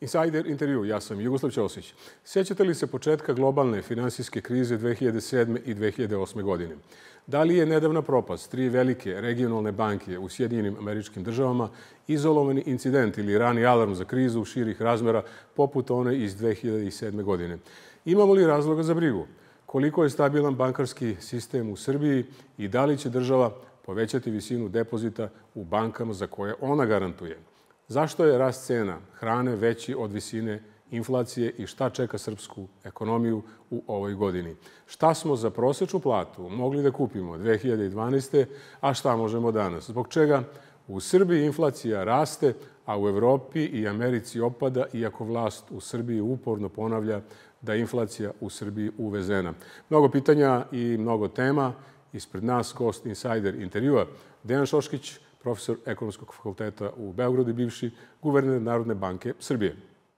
Insider intervju, ja sam Jugoslav Ćosić. Sjećate li se početka globalne finansijske krize 2007. i 2008. godine? Da li je nedavna propast tri velike regionalne banke u Sjedinjenim Američkim Državama izolovani incident ili rani alarm za krizu širih razmera poput one iz 2007. godine? Imamo li razloga za brigu? Koliko je stabilan bankarski sistem u Srbiji i da li će država povećati visinu depozita u bankama za koje ona garantuje? Zašto je rast cena hrane veći od visine inflacije i šta čeka srpsku ekonomiju u ovoj godini? Šta smo za prosečnu platu mogli da kupimo 2012. a šta možemo danas? Zbog čega u Srbiji inflacija raste, a u Evropi i Americi opada, iako vlast u Srbiji uporno ponavlja da je inflacija u Srbiji uvezena? Mnogo pitanja i mnogo tema. Ispred nas gost Insider intervjua Dejan Šoškić, profesor Ekonomskog fakulteta u Beogradu i bivši guverner Narodne banke Srbije.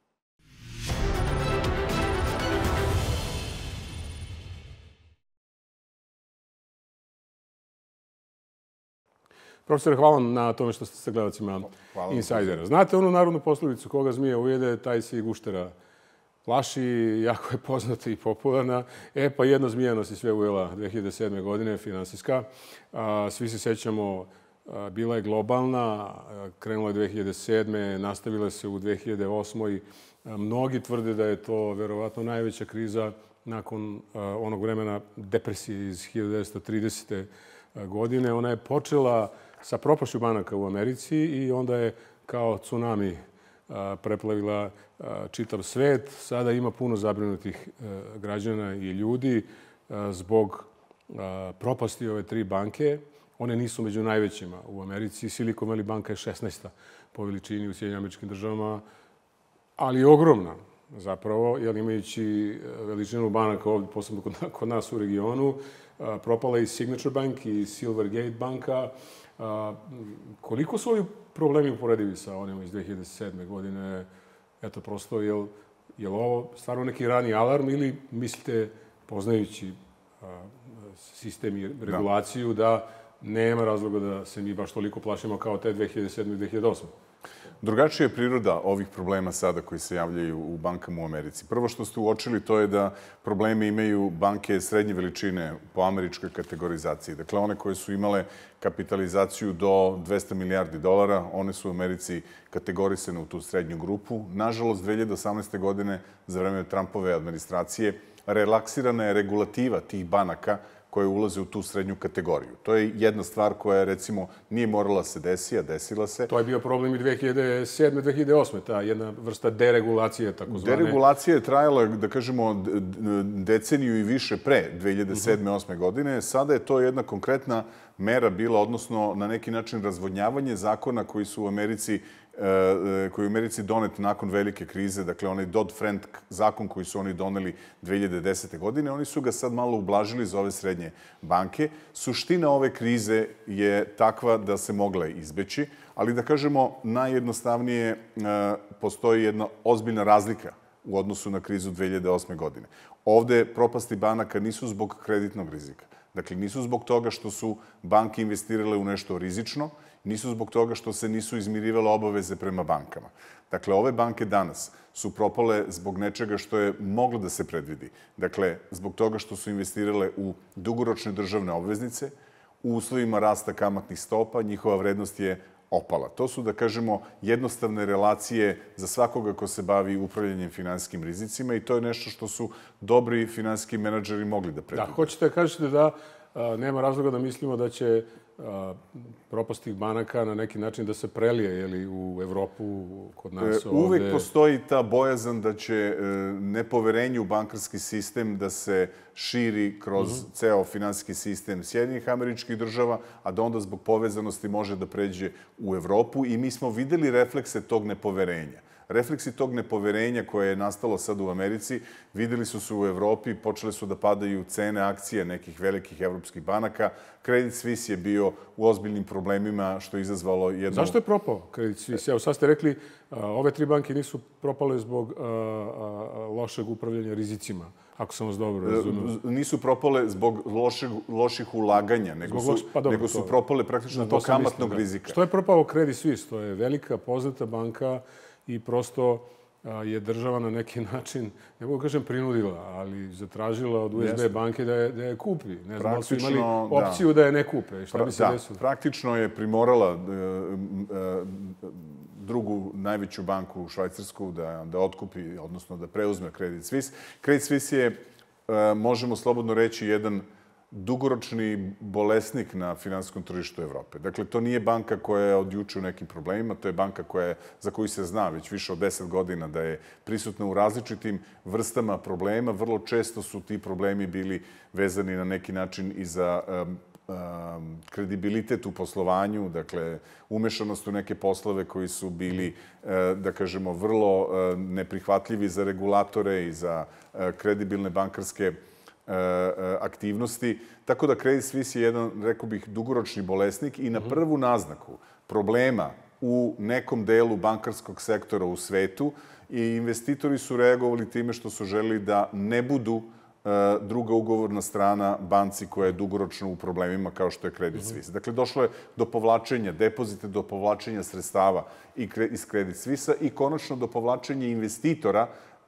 Profesore, hvala vam na tome što ste sa gledalcima Insidera. Znate onu narodnu poslovicu, koga zmija ujede, taj se i guštera plaši, jako je poznata i popularna. Pa jedna zmija nas je sve ujela 2007. godine, finansijska. Svi se sećamo, bila je globalna, krenula je 2007. Nastavila se u 2008. Mnogi tvrde da je to verovatno najveća kriza nakon onog vremena depresije iz 1930. godine. Ona je počela sa propašću banaka u Americi i onda je kao tsunami preplavila čitav svet. Sada ima puno zabrinutih građana i ljudi zbog propasti ove tri banke. One nisu među najvećima u Americi. Silicon Valley banka je 16. po veličini u Sjedinjenim Američkim Državama, ali je ogromna zapravo, jer imajući veličinu banaka ovdje, posebno kod nas u regionu, propala i Signature Bank i Silvergate banka. Koliko su ovi problemi uporedivi sa onima iz 2007. godine? Eto, prosto, je li ovo stvarno neki rani alarm ili mislite, poznajući sistem i regulaciju, da nema razloga da se mi baš toliko plašimo kao te 2007. i 2008. Drugačija je priroda ovih problema sada koji se javljaju u bankama u Americi. Prvo što ste uočili to je da probleme imaju banke srednje veličine po američkoj kategorizaciji. Dakle, one koje su imale kapitalizaciju do 200 milijardi dolara, one su u Americi kategorisane u tu srednju grupu. Nažalost, 2018. godine, za vreme Trumpove administracije, relaksirana je regulativa tih banaka koje ulaze u tu srednju kategoriju. To je jedna stvar koja, recimo, nije morala se desi, a desila se. To je bio problem i 2007. 2008. Ta jedna vrsta deregulacije, takozvane. Deregulacija je trajala, da kažemo, deceniju i više pre 2007-2008. godine. Sada je to jedna konkretna mera bila, odnosno na neki način razvodnjavanje zakona koji su u Americi donet nakon velike krize, dakle onaj Dodd-Frank zakon koji su oni doneli 2010. godine, oni su ga sad malo ublažili za ove srednje banke. Suština ove krize je takva da se mogla izbeći, ali da kažemo najjednostavnije postoji jedna ozbiljna razlika u odnosu na krizu 2008. godine. Ovde propasti banaka nisu zbog kreditnog rizika. Dakle, nisu zbog toga što su banke investirale u nešto rizično, nisu zbog toga što se nisu izmirivale obaveze prema bankama. Dakle, ove banke danas su propale zbog nečega što je moglo da se predvidi. Dakle, zbog toga što su investirale u dugoročne državne obveznice, u uslovima rasta kamatnih stopa, njihova vrednost je opala. To su, da kažemo, jednostavne relacije za svakoga ko se bavi upravljanjem finansijskim rizicima i to je nešto što su dobri finansijski menadžeri mogli da predvide. Da, hoćete da kažete da nema razloga da mislimo da će propast tih banaka na neki način da se prelije u Evropu, kod nas ovde? Uvek postoji ta bojazan da će nepoverenje u bankarski sistem da se širi kroz ceo finansijski sistem Sjedinjenih Američkih Država, a da onda zbog povezanosti može da pređe u Evropu i mi smo videli reflekse tog nepoverenja. Refleksi tog nepoverenja koje je nastalo sad u Americi, videli su se u Evropi, počele su da padaju cene akcije nekih velikih evropskih banaka. Credit Suisse je bio u ozbiljnim problemima, što je izazvalo jednu... Zašto je propao Credit Suisse? Evo, sad ste rekli, ove tri banke nisu propale zbog lošeg upravljanja rizicima, ako sam vas dobro razumio. Nisu propale zbog loših ulaganja, nego su propale praktično zbog kamatnog rizika. Što je propao Credit Suisse? To je velika, poznata banka i prosto je država na neki način, ne mogu kažem prinudila, ali zatražila od USB banke da je kupi. Ne znam, ali su imali opciju da je ne kupe. Šta bi se desilo? Praktično je primorala drugu najveću banku u Švajcarsku da otkupi, odnosno da preuzme Credit Suisse. Credit Suisse je, možemo slobodno reći, jedan dugoročni bolesnik na finansijskom tržištu Evrope. Dakle, to nije banka koja je od juče u nekim problemima, to je banka za koju se zna već više od 10 godina da je prisutna u različitim vrstama problema. Vrlo često su ti problemi bili vezani na neki način i za kredibilitet u poslovanju, dakle, umešanost u neke poslove koji su bili, da kažemo, vrlo neprihvatljivi za regulatore i za kredibilne bankarske aktivnosti. Tako da Credit Suisse je jedan, rekao bih, dugoročni bolesnik i na prvu naznaku problema u nekom delu bankarskog sektora u svetu i investitori su reagovali time što su želeli da ne budu druga ugovorna strana banci koja je dugoročno u problemima kao što je Credit Suisse. Dakle, došlo je do povlačenja depozita, do povlačenja sredstava iz Credit Suisse-a i konačno do povlačenja investitora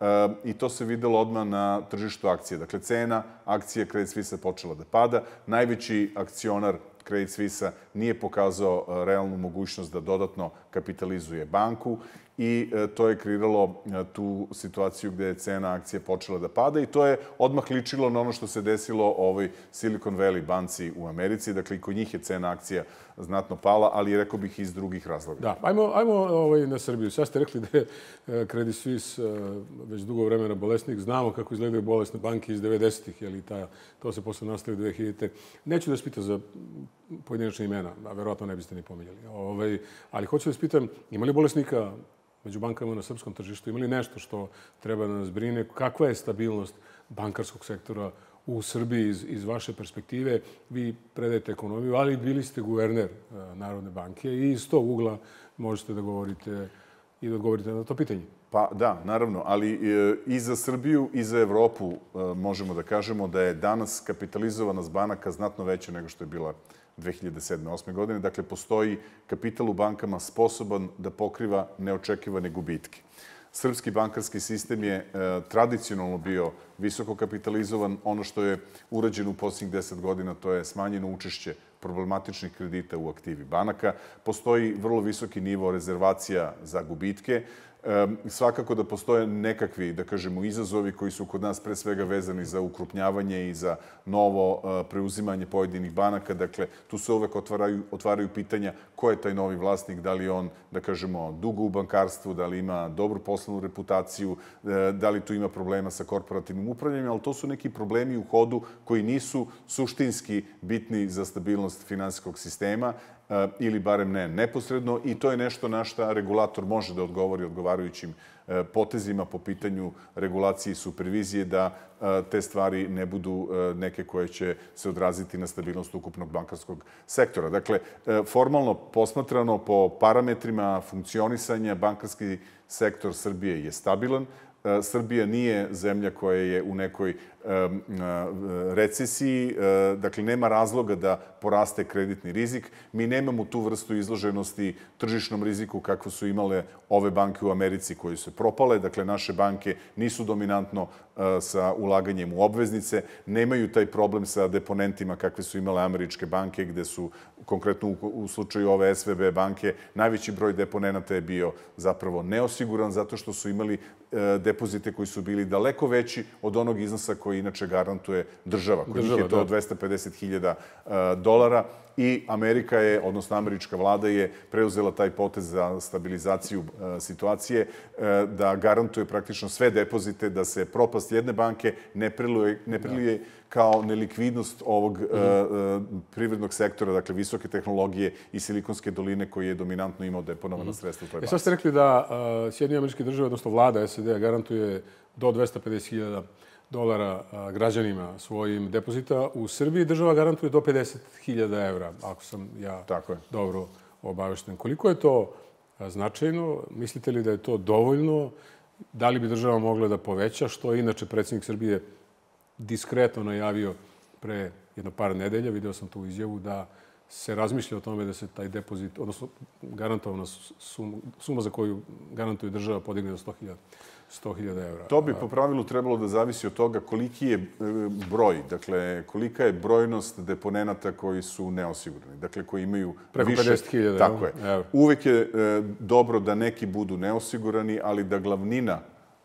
i to se videlo odmah na tržištu akcije. Dakle, cena akcije Credit Suisse-a počela da pada. Najveći akcionar Credit Suisse-a nije pokazao realnu mogućnost da dodatno kapitalizuje banku i to je kreiralo tu situaciju gde je cena akcije počela da pada i to je odmah ličilo na ono što se desilo ovoj Silicon Valley banci u Americi. Dakle, i kod njih je cena akcija znatno pala, ali rekao bih iz drugih razloga. Da, ajmo na Srbiju. Sad ste rekli da je Credit Suisse već dugo vremena bolesnik. Znamo kako izgledaju bolesne banke iz 90-ih, jer to se posle nastavi 2000-te. Neću da vas pitam za pojedinačne imena, a verovatno ne biste ni pominjali. Ali hoću da vas pitam, ima li bolesnika među bankama na srpskom tržištu? Ima li nešto što treba da nas brine? Kakva je stabilnost bankarskog sektora u Srbiji iz vaše perspektive? Vi predajete ekonomiju, ali bili ste guverner Narodne banke i iz tog ugla možete da govorite i da odgovorite na to pitanje. Pa da, naravno, ali i za Srbiju i za Evropu možemo da kažemo da je danas kapitalizovanost banaka znatno veća nego što je bila 2007-2008. godine. Dakle, postoji kapital u bankama sposoban da pokriva neočekivane gubitke. Srpski bankarski sistem je tradicionalno bio visoko kapitalizovan. Ono što je urađeno u posljednjih 10 godina, to je smanjeno učešće problematičnih kredita u aktivi banaka. Postoji vrlo visoki nivo rezervacija za gubitke. Svakako da postoje nekakvi, da kažemo, izazovi koji su kod nas pre svega vezani za ukrupnjavanje i za novo preuzimanje pojedinih banaka. Dakle, tu se uvek otvaraju pitanja ko je taj novi vlasnik, da li on, da kažemo, dugo u bankarstvu, da li ima dobru poslovnu reputaciju, da li tu ima problema sa korporativnim upravljanjem, ali to su neki problemi u hodu koji nisu suštinski bitni za stabilnost finansijskog sistema ili barem ne neposredno i to je nešto na šta regulator može da odgovori odgovarajućim potezima po pitanju regulacije i supervizije da te stvari ne budu neke koje će se odraziti na stabilnost ukupnog bankarskog sektora. Dakle, formalno posmatrano po parametrima funkcionisanja bankarski sektor Srbije je stabilan. Srbija nije zemlja koja je u nekoj recesiji, dakle nema razloga da poraste kreditni rizik. Mi nemamo tu vrstu izloženosti tržišnom riziku kakvu su imale ove banke u Americi koje su propale. Dakle, naše banke nisu dominantno sa ulaganjem u obveznice, nemaju taj problem sa deponentima kakve su imale američke banke, gde su, konkretno u slučaju ove SVB banke, najveći broj deponenata je bio zapravo neosiguran zato što su imali depozite koji su bili daleko veći od onog iznosa koji inače garantuje država. Kod njih je to $250.000 i Amerika je, odnosno američka vlada je preuzela taj potez za stabilizaciju situacije, da garantuje praktično sve depozite, da se propast jedne banke ne prilije kao nelikvidnost ovog privrednog sektora, dakle visoke tehnologije i Silikonske doline koji je dominantno imao deponovana sredstva u toj banci. Sad ste rekli da Sjedinjene Američke Države, odnosno vlada SAD-a, garantuje do $250.000 građanima svojim depozita. U Srbiji država garantuje do $50.000, ako sam ja dobro obavešten. Koliko je to značajno? Mislite li da je to dovoljno? Da li bi država mogla da poveća, što je inače predsjednik Srbije diskretno najavio pre jedno par nedelja, video sam tu izjavu, da se razmišlja o tome da se taj depozit, odnosno garantovana suma za koju garantuje država podigne do 100.000 evra. To bi po pravilu trebalo da zavisi od toga koliki je broj, dakle kolika je brojnost deponenata koji su neosigurani, dakle koji imaju preko više... 50.000. Tako je. Uvek je dobro da neki budu neosigurani, ali da glavnina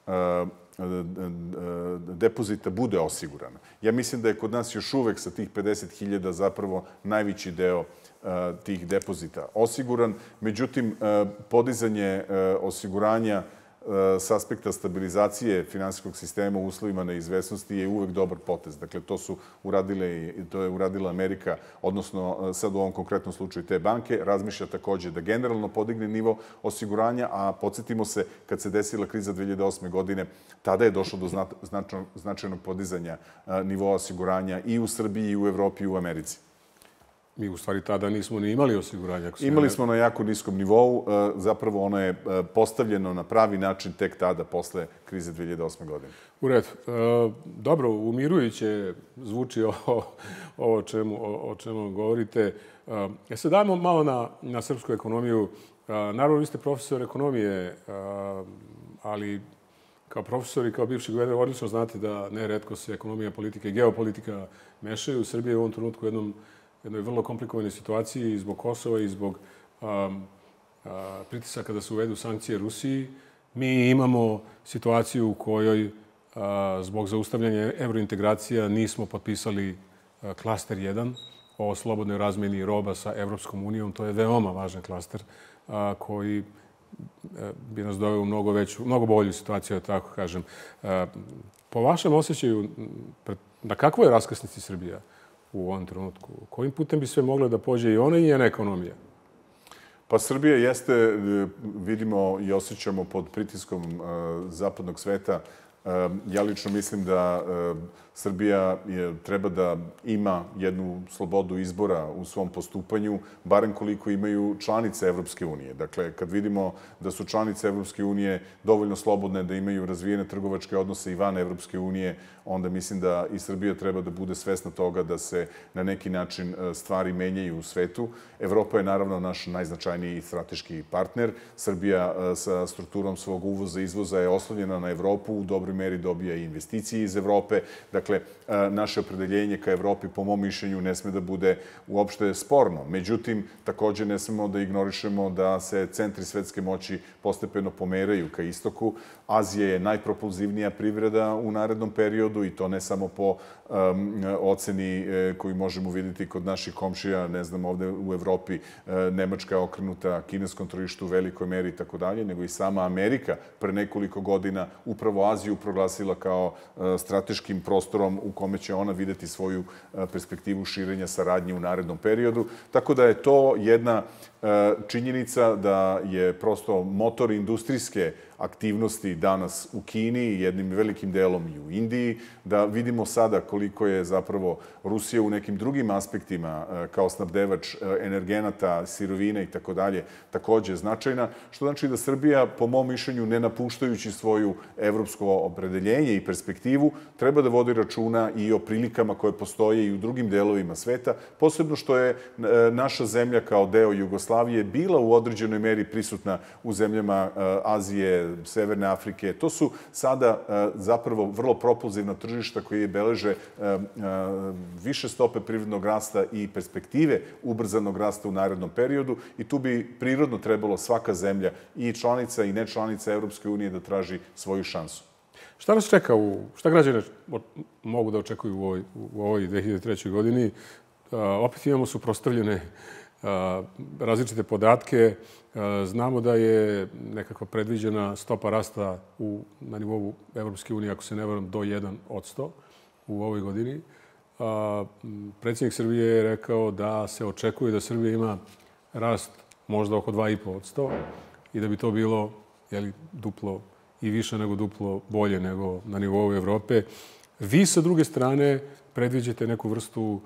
depozita bude osigurana. Ja mislim da je kod nas još uvek sa tih 50.000 zapravo najveći deo tih depozita osiguran. Međutim, podizanje osiguranja s aspekta stabilizacije finansijskog sistema u uslovima neizvesnosti je uvek dobar potez. Dakle, to je uradila Amerika, odnosno sad u ovom konkretnom slučaju te banke. Razmišlja takođe da generalno podigne nivo osiguranja, a podsjetimo se kad se desila kriza 2008. godine, tada je došlo do značajnog podizanja nivoa osiguranja i u Srbiji, i u Evropi, i u Americi. Mi u stvari tada nismo ni imali osiguranja. Imali smo na jako niskom nivou. Zapravo ono je postavljeno na pravi način tek tada, posle krize 2008. godine. U redu. Dobro, umirujuće zvuči ovo o čemu govorite. Se dajmo malo na srpsku ekonomiju. Naravno, vi ste profesor ekonomije, ali kao profesor i kao bivši guverner odlično znate da neretko se ekonomija, politika i geopolitika mešaju. Srbija je u ovom trenutku jednoj vrlo komplikovanoj situaciji zbog Kosova i zbog pritisaka da se uvedu sankcije Rusiji. Mi imamo situaciju u kojoj zbog zaustavljanja evrointegracija nismo potpisali klaster 1 o slobodnoj razmeni roba sa Evropskom unijom. To je veoma važan klaster koji bi nas doveo u mnogo bolju situaciju, da tako kažem. Po vašem osjećaju, na kakvoj je raskrsnici Srbija u ovom trenutku? Kojim putem bi sve mogla da pođe i ona i njena ekonomija? Pa Srbija jeste, vidimo i osjećamo pod pritiskom zapadnog sveta. Ja lično mislim da Srbija treba da ima jednu slobodu izbora u svom postupanju, barem koliko imaju članice Evropske unije. Dakle, kad vidimo da su članice Evropske unije dovoljno slobodne da imaju razvijene trgovačke odnose i van Evropske unije, onda mislim da i Srbija treba da bude svesna toga da se na neki način stvari menjaju u svetu. Evropa je naravno naš najznačajniji strateški partner. Srbija sa strukturom svog uvoza i izvoza je oslonjena na Evropu, u dobroj meri dobija i investicije iz Evrope. Dakle, naše opredeljenje ka Evropi, po mom mišljenju, ne sme da bude uopšte sporno. Međutim, takođe ne smemo da ignorišemo da se centri svetske moći postepeno pomeraju ka istoku. Azija je najpropulzivnija privreda u narednom periodu i to ne samo po oceni koju možemo vidjeti kod naših komšija, ne znam, ovde u Evropi Nemačka je okrenuta kineskom tržištu u velikoj meri i tako dalje, nego i sama Amerika pre nekoliko godina upravo Aziju proglasila kao strateškim prostorom u kome će ona videti svoju perspektivu širenja saradnje u narednom periodu. Tako da je to jedna činjenica da je prosto motor industrijske aktivnosti danas u Kini i jednim velikim delom i u Indiji, da vidimo sada koliko je zapravo Rusija u nekim drugim aspektima kao snabdevač energenata, sirovina i tako dalje takođe značajna, što znači da Srbija, po mom mišljenju, ne napuštajući svoju evropsko opredeljenje i perspektivu, treba da vodi računa i o prilikama koje postoje i u drugim delovima sveta, posebno što je naša zemlja kao deo Jugoslavije bila u određenoj meri prisutna u zemljama Azije, Severne Afrike. To su sada zapravo vrlo propulzivna tržišta koje beleže više stope privrednog rasta i perspektive ubrzanog rasta u narednom periodu i tu bi prirodno trebalo svaka zemlja i članica i nečlanica Evropske unije da traži svoju šansu. Šta nas čeka, šta građani mogu da očekuju u ovoj 2003. godini? Opet imamo suprotstavljene različite podatke. Znamo da je nekakva predviđena stopa rasta na nivou Evropske unije, ako se ne varam, do 1% u ovoj godini. Predsjednik Srbije je rekao da se očekuje da Srbija ima rast možda oko 2,5% i da bi to bilo duplo i više nego duplo bolje nego na nivou Evrope. Vi sa druge strane predviđate neku vrstu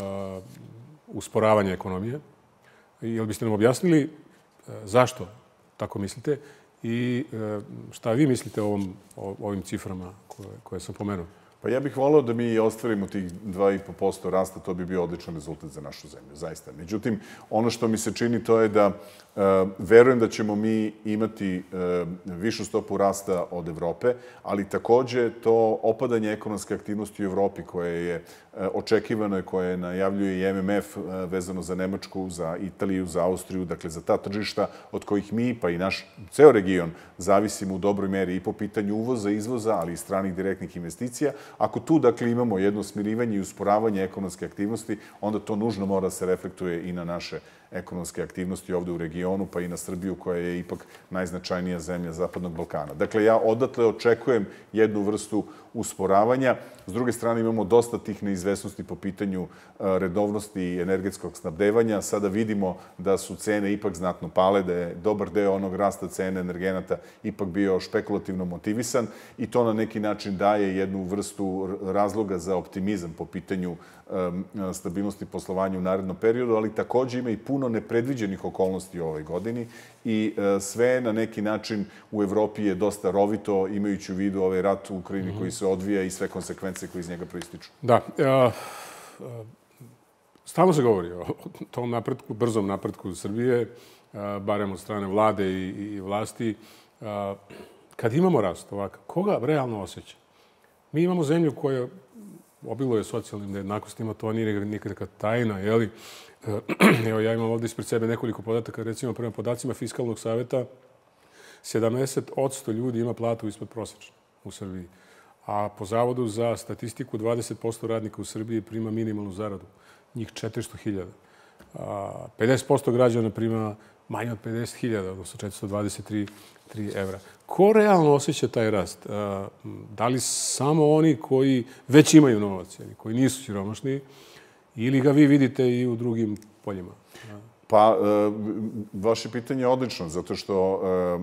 usporavanja ekonomije. Jel biste nam objasnili zašto tako mislite i šta vi mislite o ovim ciframa koje sam pomenuo? Pa ja bih voleo da mi ostvarimo tih 2,5% rasta, to bi bio odličan rezultat za našu zemlju, zaista. Međutim, ono što mi se čini to je da verujem da ćemo mi imati višu stopu rasta od Evrope, ali takođe to opadanje ekonomske aktivnosti u Evropi koje je očekivano i koje najavljuje i MMF vezano za Nemačku, za Italiju, za Austriju, dakle za ta tržišta od kojih mi, pa i naš ceo region, zavisimo u dobroj meri i po pitanju uvoza, izvoza, ali i stranih direktnih investicija. Ako tu, dakle, imamo jedno smirivanje i usporavanje ekonomske aktivnosti, onda to nužno mora se reflektuje i na naše ekonomske aktivnosti ovde u regionu, pa i na Srbiju, koja je ipak najznačajnija zemlja Zapadnog Balkana. Dakle, ja odatle očekujem jednu vrstu usporavanja. S druge strane, imamo dosta tih neizvesnosti po pitanju redovnosti i energetskog snabdevanja. Sada vidimo da su cene ipak znatno pale, da je dobar deo onog rasta cene energenata ipak bio špekulativno motivisan i to na neki način daje jednu vrstu razloga za optimizam po pitanju stabilnosti poslovanja u narednom periodu, ali takođe ima i puno nepredviđenih okolnosti u ovoj godini i sve na neki način u Evropi je dosta rovito, imajući u vidu ovaj rat u Ukrajini koji se odvija i sve konsekvence koje iz njega proističu. Da. Stalno se govori o tom napretku, brzom napretku Srbije, barem od strane vlade i vlasti. Kad imamo rast ovakav, koga realno osjeća? Mi imamo zemlju koja obiluje socijalnim nejednakostima, to nije nikakva tajna, jeli? Evo, ja imam ovde ispred sebe nekoliko podataka, recimo prema podacima Fiskalnog saveta, 70% ljudi ima platu ispod prosečne u Srbiji, a po Zavodu za statistiku 20% radnika u Srbiji prima minimalnu zaradu, njih 400.000. 50% građana prima manje od 50.000, odnosno 423 evra. Ko realno osjeća taj rast? Da li samo oni koji već imaju novac, koji nisu siromašni, ili ga vi vidite i u drugim poljima? Pa, vaše pitanje je odlično, zato što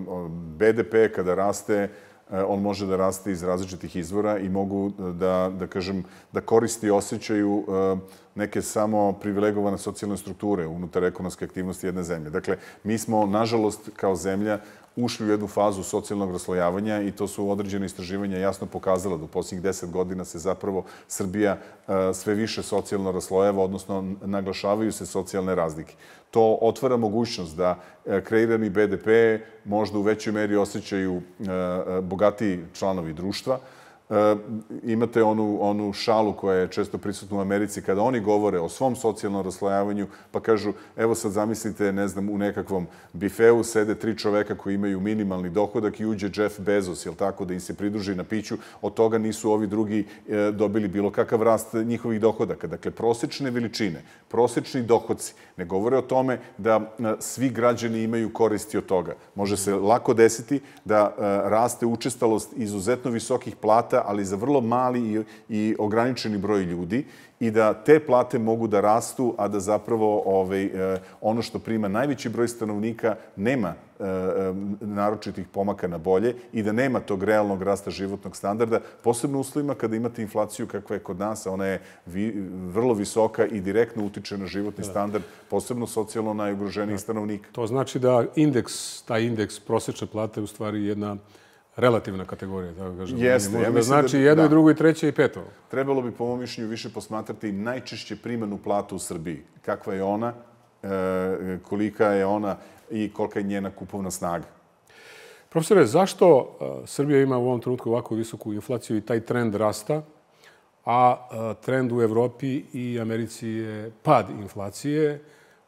BDP kada raste, on može da raste iz različitih izvora i mogu da kažem, da koristi i osjećaju neke samo privilegovane socijalne strukture unutar ekonomske aktivnosti jedne zemlje. Dakle, mi smo, nažalost, kao zemlja, ušli u jednu fazu socijalnog raslojavanja i to su određene istraživanja jasno pokazala da u posljednjih 10 godina se zapravo Srbija sve više socijalno raslojava, odnosno naglašavaju se socijalne razlike. To otvara mogućnost da kreirani BDP možda u većoj meri osjećaju bogatiji članovi društva. Imate onu šalu koja je često prisutna u Americi kada oni govore o svom socijalnom raslojavanju, pa kažu, evo sad zamislite, ne znam, u nekakvom bifeu sede 3 čoveka koji imaju minimalni dohodak i uđe Jeff Bezos, jel tako, da im se pridruži na piću, od toga nisu ovi drugi dobili bilo kakav rast njihovih dohodaka. Dakle, prosečne veličine, prosečni dohodci ne govore o tome da svi građani imaju koristi od toga. Može se lako desiti da raste učestalost izuzetno visokih plata, ali za vrlo mali i ograničeni broj ljudi i da te plate mogu da rastu, a da zapravo ono što prima najveći broj stanovnika nema naročitih pomaka na bolje i da nema tog realnog rasta životnog standarda, posebno u uslovima kada imate inflaciju kakva je kod nas, a ona je vrlo visoka i direktno utiče na životni standard, posebno socijalno najugroženijih stanovnika. To znači da taj indeks prosečne plate je u stvari jedna relativna kategorija, tako kažem. Jeste. Može da znači jedno i drugo i treće i peto. Trebalo bi, po mom mišljenju, više posmatrati najčešće primanu platu u Srbiji. Kakva je ona, kolika je ona i kolika je njena kupovna snaga. Profesore, zašto Srbija ima u ovom trenutku ovako visoku inflaciju i taj trend rasta, a trend u Evropi i Americi je pad inflacije?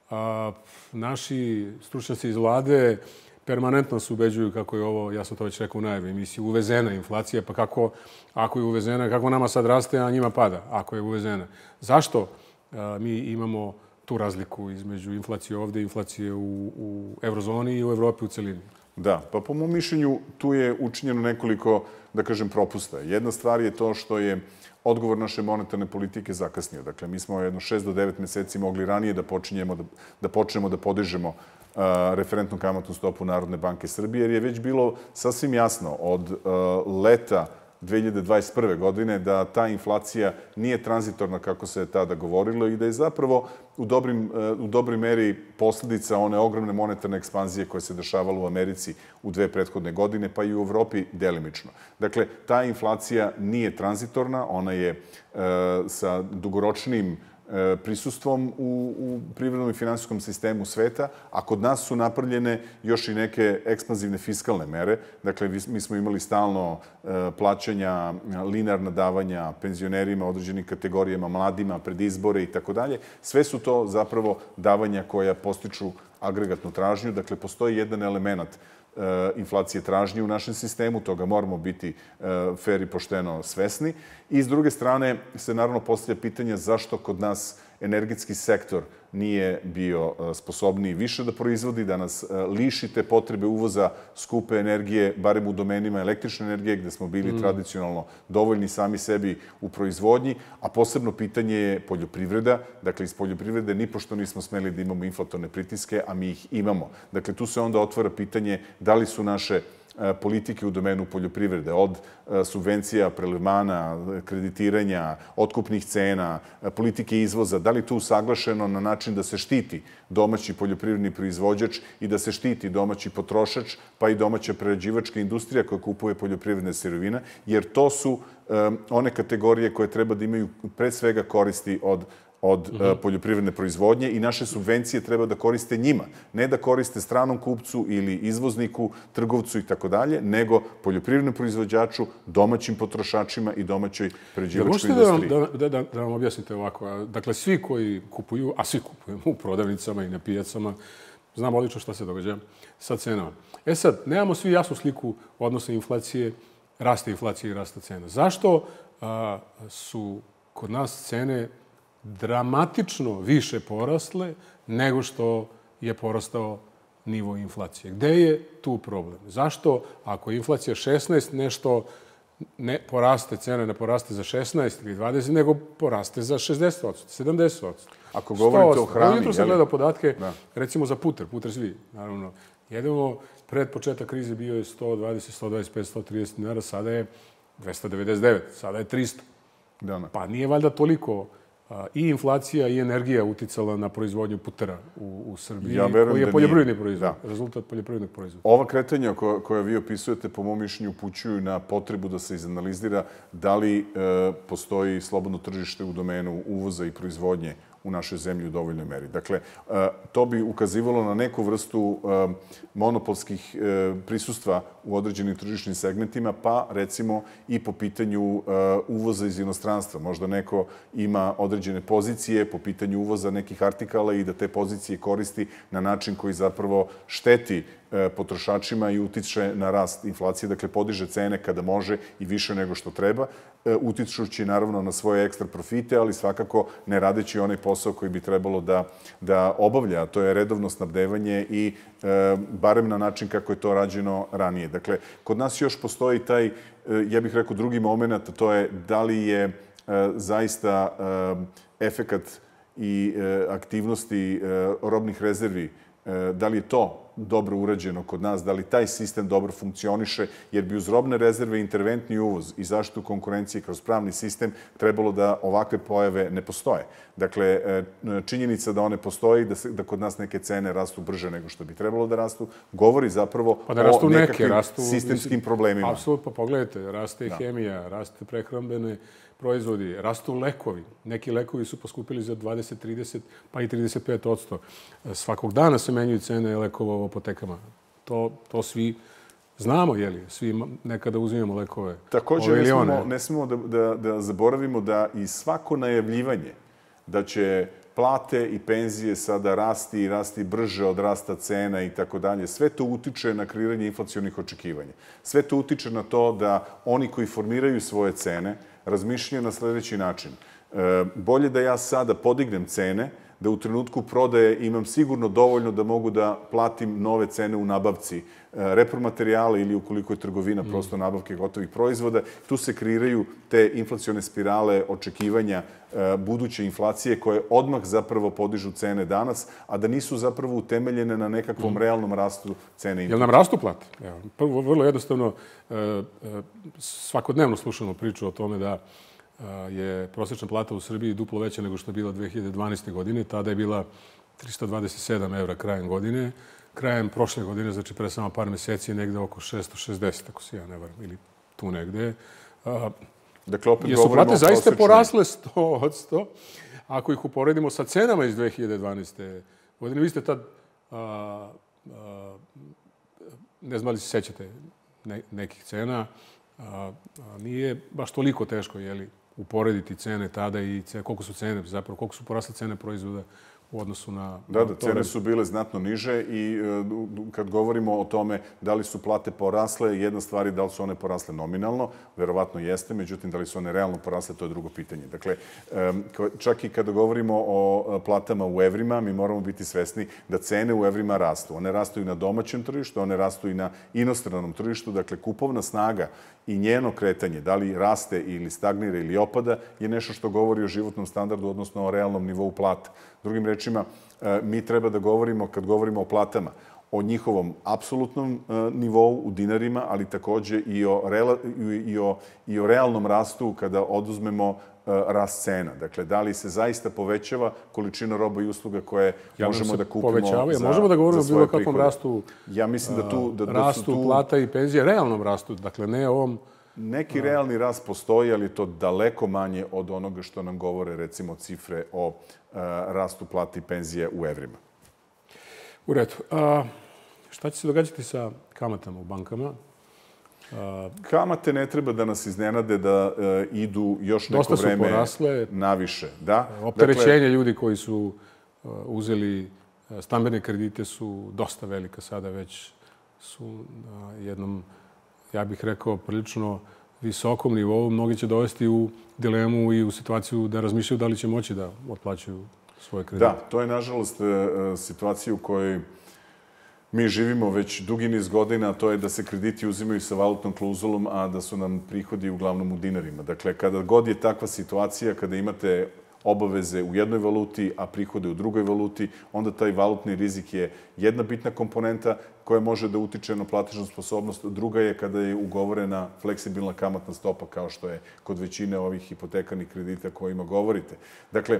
Naši stručnjaci iz vlade permanentno se ubeđuju kako je ovo, ja sam to već rekao u najavi emisiji, uvezena inflacija, pa kako, ako je uvezena, kako nama sad raste, a njima pada, ako je uvezena. Zašto mi imamo tu razliku između inflacije ovde i inflacije u eurozoni i u Evropi u celini? Da, pa po mom mišljenju tu je učinjeno nekoliko, da kažem, propusta. Jedna stvar je to što je odgovor naše monetarne politike zakasnio. Dakle, mi smo jedno 6 do 9 meseci mogli ranije da počnemo da podižemo referentnu kamatnu stopu Narodne banke Srbije, jer je već bilo sasvim jasno od leta 2021. godine, da ta inflacija nije tranzitorna kako se je tada govorilo i da je zapravo u dobroj meri posljedica one ogromne monetarne ekspanzije koja se dešavala u Americi u 2 prethodne godine, pa i u Evropi delimično. Dakle, ta inflacija nije tranzitorna, ona je sa dugoročnim prisustvom u privrednom i finansijskom sistemu sveta, a kod nas su napravljene još i neke ekspanzivne fiskalne mere. Dakle, mi smo imali stalno plaćanja, linearna davanja penzionerima, određenim kategorijama, mladima, pred izbore i tako dalje. Sve su to zapravo davanja koja postiču agregatnu tražnju. Dakle, postoji jedan element inflacije tražnje u našem sistemu, toga moramo biti fer i pošteno svesni. I s druge strane se naravno postavlja pitanje zašto kod nas energetski sektor nije bio sposobniji više da proizvodi, da nas liši te potrebe uvoza skupe energije, barem u domenima električne energije, gde smo bili tradicionalno dovoljni sami sebi u proizvodnji, a posebno pitanje je poljoprivreda. Dakle, iz poljoprivrede nipošto nismo smeli da imamo inflatorne pritiske, a mi ih imamo. Dakle, tu se onda otvara pitanje da li su naše politike u domenu poljoprivrede, od subvencija, prelevmana, kreditiranja, otkupnih cena, politike izvoza, da li tu usaglašeno na način da se štiti domaći poljoprivredni proizvođač i da se štiti domaći potrošač, pa i domaća prerađivačka industrija koja kupuje poljoprivredne sirovine, jer to su one kategorije koje treba da imaju pred svega koristi od poljoprivredne proizvodnje i naše subvencije treba da koriste njima. Ne da koriste stranom kupcu ili izvozniku, trgovcu i tako dalje, nego poljoprivrednom proizvođaču, domaćim potrošačima i domaćoj prerađivačkoj industriji. Možete da vam objasnite ovako? Dakle, svi koji kupuju, a svi kupujemo u prodavnicama i na pijacama, znamo odlično šta se događa sa cenama. E sad, nemamo svi jasnu sliku odnosa inflacije, raste inflacije i rasta cena. Zašto su kod nas cene dramatično više porasle nego što je porastao nivo inflacije? Gde je tu problem? Zašto, ako je inflacija 16, nešto ne poraste, cena ne poraste za 16 ili 20, nego poraste za 60%, 70%? Ako govorite o hrani... Jutro sam gledao podatke, recimo za puter svi, naravno. Jedemo, pred početak krize bio je 120, 125, 130 dinara, sada je 299, sada je 300. Pa nije valjda toliko i inflacija i energija uticala na proizvodnju putera u Srbiji, koji je poljoprivredni proizvod, rezultat poljoprivrednog proizvoda. Ova kretanja koja vi opisujete, po mom mišljenju, upućuju na potrebu da se izanalizira da li postoji slobodno tržište u domenu uvoza i proizvodnje u našoj zemlji u dovoljnoj meri. Dakle, to bi ukazivalo na neku vrstu monopolskih prisustva u određenim tržišnim segmentima, pa recimo i po pitanju uvoza iz inostranstva. Možda neko ima određene pozicije po pitanju uvoza nekih artikala i da te pozicije koristi na način koji zapravo šteti potrošačima i utiče na rast inflacije, dakle podiže cene kada može i više nego što treba, utičući naravno na svoje ekstra profite, ali svakako ne radeći onaj posao koji bi trebalo da obavlja, a to je redovno snabdevanje i barem na način kako je to rađeno ranije. Dakle, kod nas još postoji taj, ja bih rekao, drugi moment, a to je da li je zaista efekat i aktivnosti robnih rezervi, da li je to dobro urađeno kod nas, da li taj sistem dobro funkcioniše, jer bi uz robne rezerve, interventni uvoz i zaštitu konkurencije kroz pravni sistem trebalo da ovakve pojave ne postoje. Dakle, činjenica da one postoji, da kod nas neke cene rastu brže nego što bi trebalo da rastu, govori zapravo o nekakvim sistemskim problemima. Apsolutno, pogledajte, raste hemija, raste prehrambene proizvodi, rastu lekovi. Neki lekovi su poskupili za 20, 30, pa i 35%. Svakog dana se menjuju cene lekova u apotekama. To svi znamo, jeli? Svi nekada uzimamo lekove. Također ne smemo da zaboravimo da i svako najavljivanje da će plate i penzije sada rasti brže od rasta cena i tako dalje. Sve to utiče na kreiranje inflacionih očekivanja. Sve to utiče na to da oni koji formiraju svoje cene razmišljaju na sljedeći način. Bolje da ja sada podignem cene, da u trenutku prodaje imam sigurno dovoljno da mogu da platim nove cene u nabavci repromaterijala ili ukoliko je trgovina prosto nabavke gotovih proizvoda. Tu se kreiraju te inflacione spirale očekivanja buduće inflacije koje odmah zapravo podižu cene danas, a da nisu zapravo utemeljene na nekakvom realnom rastu cene. Jel nam rastu plate? Prvo, vrlo jednostavno, svakodnevno slušamo priču o tome da je prosječna plata u Srbiji duplo veća nego što je bila 2012. godine. Tada je bila 327 evra krajem godine. Krajem prošle godine, znači pre samo par meseci, je negde oko 660, ako se ja ne varam, ili tu negde. Dakle, opet jesu plate zaista porasle 100%, ako ih uporedimo sa cenama iz 2012. godine. Vi ste tad, ne znam li se sećate nekih cena, nije baš toliko teško, jeli, uporediti cene tada i koliko su cene, zapravo koliko su porasle cene proizvoda u odnosu na... Da, cene su bile znatno niže i kad govorimo o tome da li su plate porasle, jedna stvar je da li su one porasle nominalno, verovatno jeste, međutim, da li su one realno porasle, to je drugo pitanje. Dakle, čak i kada govorimo o platama u evrima, mi moramo biti svesni da cene u evrima rastu. One rastu i na domaćem tržištu, one rastu i na inostranom tržištu. Dakle, kupovna snaga i njeno kretanje, da li raste ili stagnira ili opada, je nešto što govori o životnom standardu, odnosno o realnom nivou plata. Drugim rečima, mi treba da govorimo, kad govorimo o platama, o njihovom apsolutnom nivou u dinarima, ali takođe i o realnom rastu kada oduzmemo rast cena. Dakle, da li se zaista povećava količina roba i usluga koje možemo da kupimo za svoje prihode. Možemo da govorimo o bilo kakvom rastu, ja mislim rastu plata i penzije, realnom rastu, dakle ne ovom... Neki realni rast postoji, ali je to daleko manje od onoga što nam govore, recimo, cifre o rastu plata i penzije u evrima. U redu. Šta će se događati sa kamatama u bankama? Kamate ne treba da nas iznenade da idu još neko vreme naviše. Opterećenje ljudi koji su uzeli stambene kredite su dosta velika sada, već su na jednom, ja bih rekao, prilično visokom nivou. Mnogi će dovesti u dilemu i u situaciju da razmišljaju da li će moći da otplaćuju svoje kredite. Da, to je nažalost situacija u kojoj mi živimo već dugi niz godina, a to je da se krediti uzimaju sa valutnom klauzulom, a da su nam prihodi uglavnom u dinarima. Dakle, kada god je takva situacija, kada imate obaveze u jednoj valuti, a prihode u drugoj valuti, onda taj valutni rizik je jedna bitna komponenta koja može da utiče na platežnu sposobnost. Druga je kada je ugovorena fleksibilna kamatna stopa, kao što je kod većine ovih hipotekarnih kredita kojima govorite. Dakle,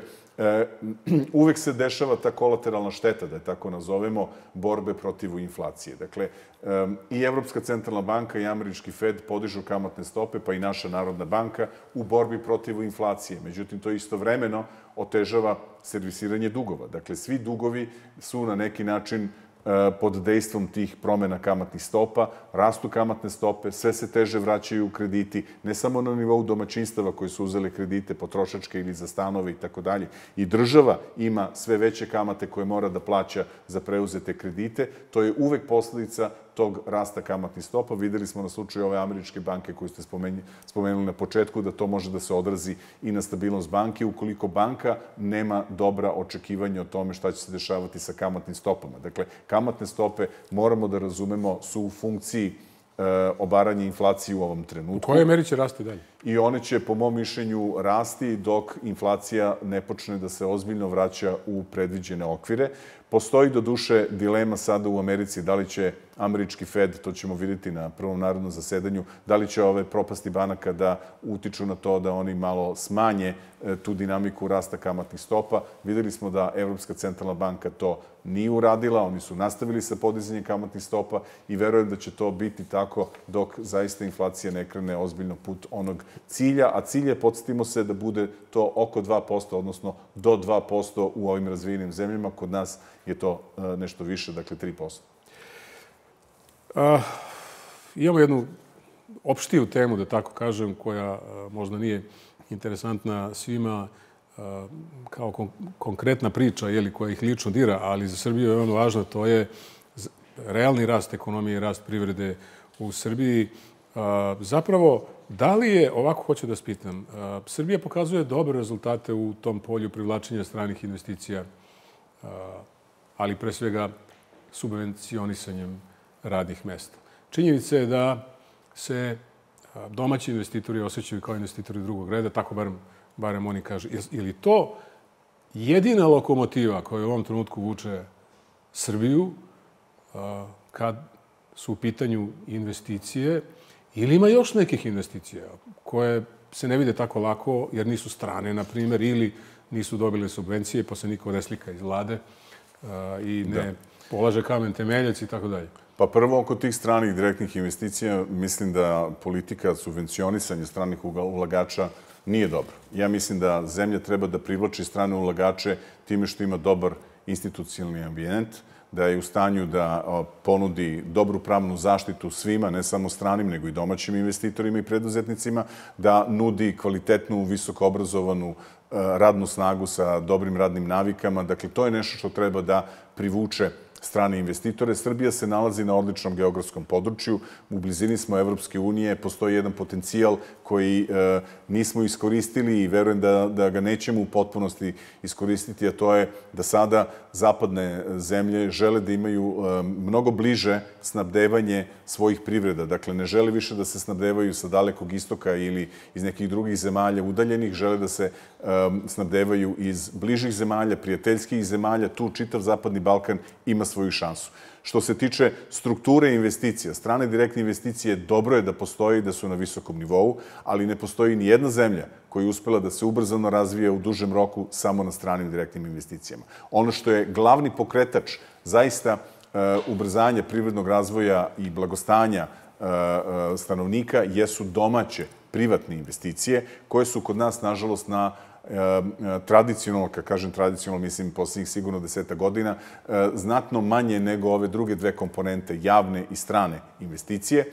uvek se dešava ta kolateralna šteta, da je tako nazovemo, borbe protiv inflacije. Dakle, i Evropska centralna banka i američki Fed podižu kamatne stope, pa i naša Narodna banka u borbi protiv inflacije. Međutim, to istovremeno otežava servisiranje dugova. Dakle, svi dugovi su na neki način pod dejstvom tih promena kamatnih stopa, rastu kamatne stope, sve se teže vraćaju krediti, ne samo na nivou domaćinstava koji su uzeli kredite potrošačke ili za stanove i tako dalje. I država ima sve veće kamate koje mora da plaća za preuzete kredite. To je uvek posledica tog rasta kamatnih stopa. Videli smo na slučaju ove američke banke koju ste spomenuli na početku da to može da se odrazi i na stabilnost banke ukoliko banka nema dobra očekivanja o tome šta će se dešavati sa kamatnim stopama. Dakle, kamatne stope, moramo da razumemo, su u funkciji obaranja inflacije u ovom trenutku. U kojoj meri će rasti dalje? I one će, po mom mišljenju, rasti dok inflacija ne počne da se ozbiljno vraća u predviđene okvire. Postoji do duše dilema sada u Americi da li će američki Fed, to ćemo vidjeti na prvom narodnom zasedanju, da li će ove propasti banaka da utiču na to da oni malo smanje tu dinamiku rasta kamatnih stopa. Videli smo da Evropska centralna banka to nije uradila, oni su nastavili sa podizanjem kamatnih stopa i verujem da će to biti tako dok zaista inflacija ne krene ozbiljno put onog cilja, a cilj je, podsjetimo se, da bude to oko 2%, odnosno do 2% u ovim razvijenim zemljama. Kod nas je to nešto više, dakle 3%. Imamo jednu opštiju temu, da tako kažem, koja možda nije interesantna svima kao konkretna priča, koja ih lično dira, ali za Srbiju je veoma važna, to je realni rast ekonomije i rast privrede u Srbiji. Zapravo, da li je, ovako hoću da spitam, Srbija pokazuje dobre rezultate u tom polju privlačenja stranih investicija ali pre svega subvencionisanjem radnih mesta. Činjenica je da se domaći investitori osjećaju kao investitori drugog reda, tako barem oni kažu. Je li to jedina lokomotiva koja u ovom trenutku vuče Srbiju kad su u pitanju investicije, ili ima još nekih investicija koje se ne vide tako lako jer nisu strane, na primjer, ili nisu dobile subvencije pa se niko ne slika iz vlade i ne polaže kamen temeljac i tako dalje? Pa prvo, oko tih stranih direktnih investicija, mislim da politika subvencionisanja stranih ulagača nije dobra. Ja mislim da zemlja treba da privlači strane ulagače time što ima dobar institucionalni ambijent, da je u stanju da ponudi dobru pravnu zaštitu svima, ne samo stranim, nego i domaćim investitorima i preduzetnicima, da nudi kvalitetnu, visoko obrazovanu radnu snagu sa dobrim radnim navikama. Dakle, to je nešto što treba da privuče strane investitore. Srbija se nalazi na odličnom geografskom području. U blizini smo Evropske unije. Postoji jedan potencijal koji nismo iskoristili i verujem da ga nećemo u potpunosti iskoristiti, a to je da sada zapadne zemlje žele da imaju mnogo bliže snabdevanje svojih privreda. Dakle, ne žele više da se snabdevaju sa dalekog istoka ili iz nekih drugih zemalja udaljenih. Žele da se snabdevaju iz bližih zemalja, prijateljskih zemalja. Tu čitav Zapadni Balkan ima svoju šansu. Što se tiče strukture investicija, strane direktne investicije, dobro je da postoji, da su na visokom nivou, ali ne postoji ni jedna zemlja koja je uspela da se ubrzano razvije u dužem roku samo na stranim direktnim investicijama. Ono što je glavni pokretač zaista ubrzanja privrednog razvoja i blagostanja stanovnika jesu domaće privatne investicije, koje su kod nas, nažalost, na tradicionalno, kad kažem tradicionalno, mislim posljednjih sigurno 10 godina, znatno manje nego ove druge dve komponente, javne i strane investicije,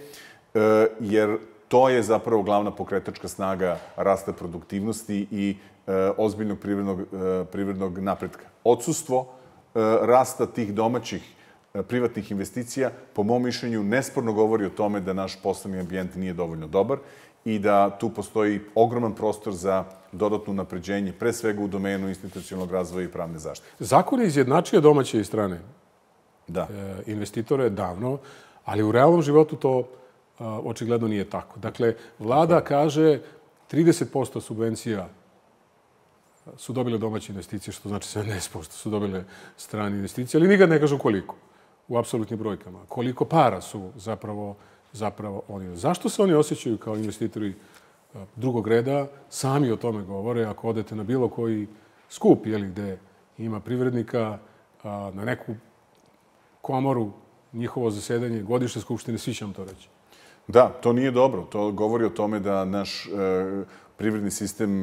jer to je zapravo glavna pokretačka snaga rasta produktivnosti i ozbiljnog privrednog napretka. Odsustvo rasta tih domaćih privatnih investicija, po mom mišljenju, nesporno govori o tome da naš poslovni ambijent nije dovoljno dobar i da tu postoji ogroman prostor za dodatno napređenje, pre svega u domenu institucionalnog razvoja i pravne zaštite. Zakon je izjednačio domaće i strane investitore davno, ali u realnom životu to očigledno nije tako. Dakle, vlada kaže 30% subvencija su dobile domaće investicije, što znači 70% su dobile strane investicije, ali nikad ne kažu koliko u apsolutnim brojkama. Koliko para su zapravo oni. Zašto se oni osjećaju kao investitori drugog reda? Sami o tome govore. Ako odete na bilo koji skup, gde ima privrednika, na neku komoru, njihovo zasedanje, godišnje skupštine, svi će vam to reći. Da, to nije dobro. To govori o tome da naš privredni sistem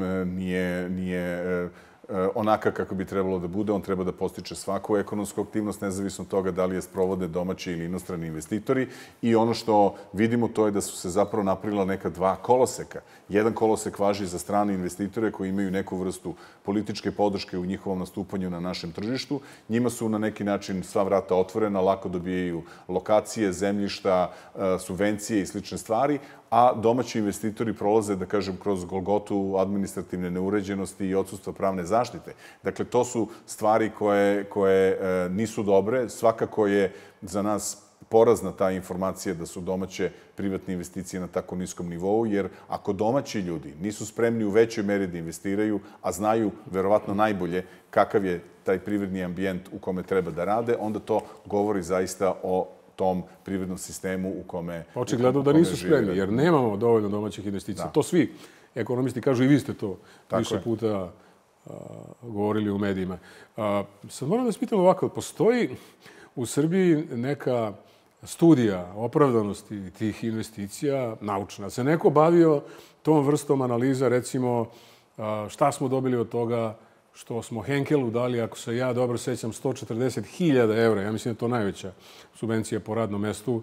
nije onaka kako bi trebalo da bude. On treba da postiče svaku ekonomsku aktivnost, nezavisno od toga da li je sprovode domaći ili inostrani investitori. I ono što vidimo to je da su se zapravo napravila neka dva koloseka. Jedan kolosek važi za strane investitore koji imaju neku vrstu političke podrške u njihovom nastupanju na našem tržištu. Njima su na neki način sva vrata otvorena, lako dobijaju lokacije, zemljišta, subvencije i slične stvari, a domaći investitori prolaze, da kažem, kroz golgotu administrativne neuređenosti i odsustva pravne zaštite. Dakle, to su stvari koje nisu dobre. Svakako je za nas porazna ta informacija da su domaće privatne investicije na tako niskom nivou, jer ako domaći ljudi nisu spremni u većoj meri da investiraju, a znaju verovatno najbolje kakav je taj privredni ambijent u kome treba da rade, onda to govori zaista o tom privrednom sistemu u kome očigledno da nisu spremni, jer nemamo dovoljno domaćih investicija. To svi ekonomisti kažu i vi ste to više puta govorili u medijima. Sad moram da vas pitam ovako, postoji u Srbiji neka studija opravdanosti tih investicija, naučna? Se neko bavio tom vrstom analiza, recimo, šta smo dobili od toga što smo Henkelu dali, ako se ja dobro sećam, 140.000 evra. Ja mislim da je to najveća subvencija po radnom mestu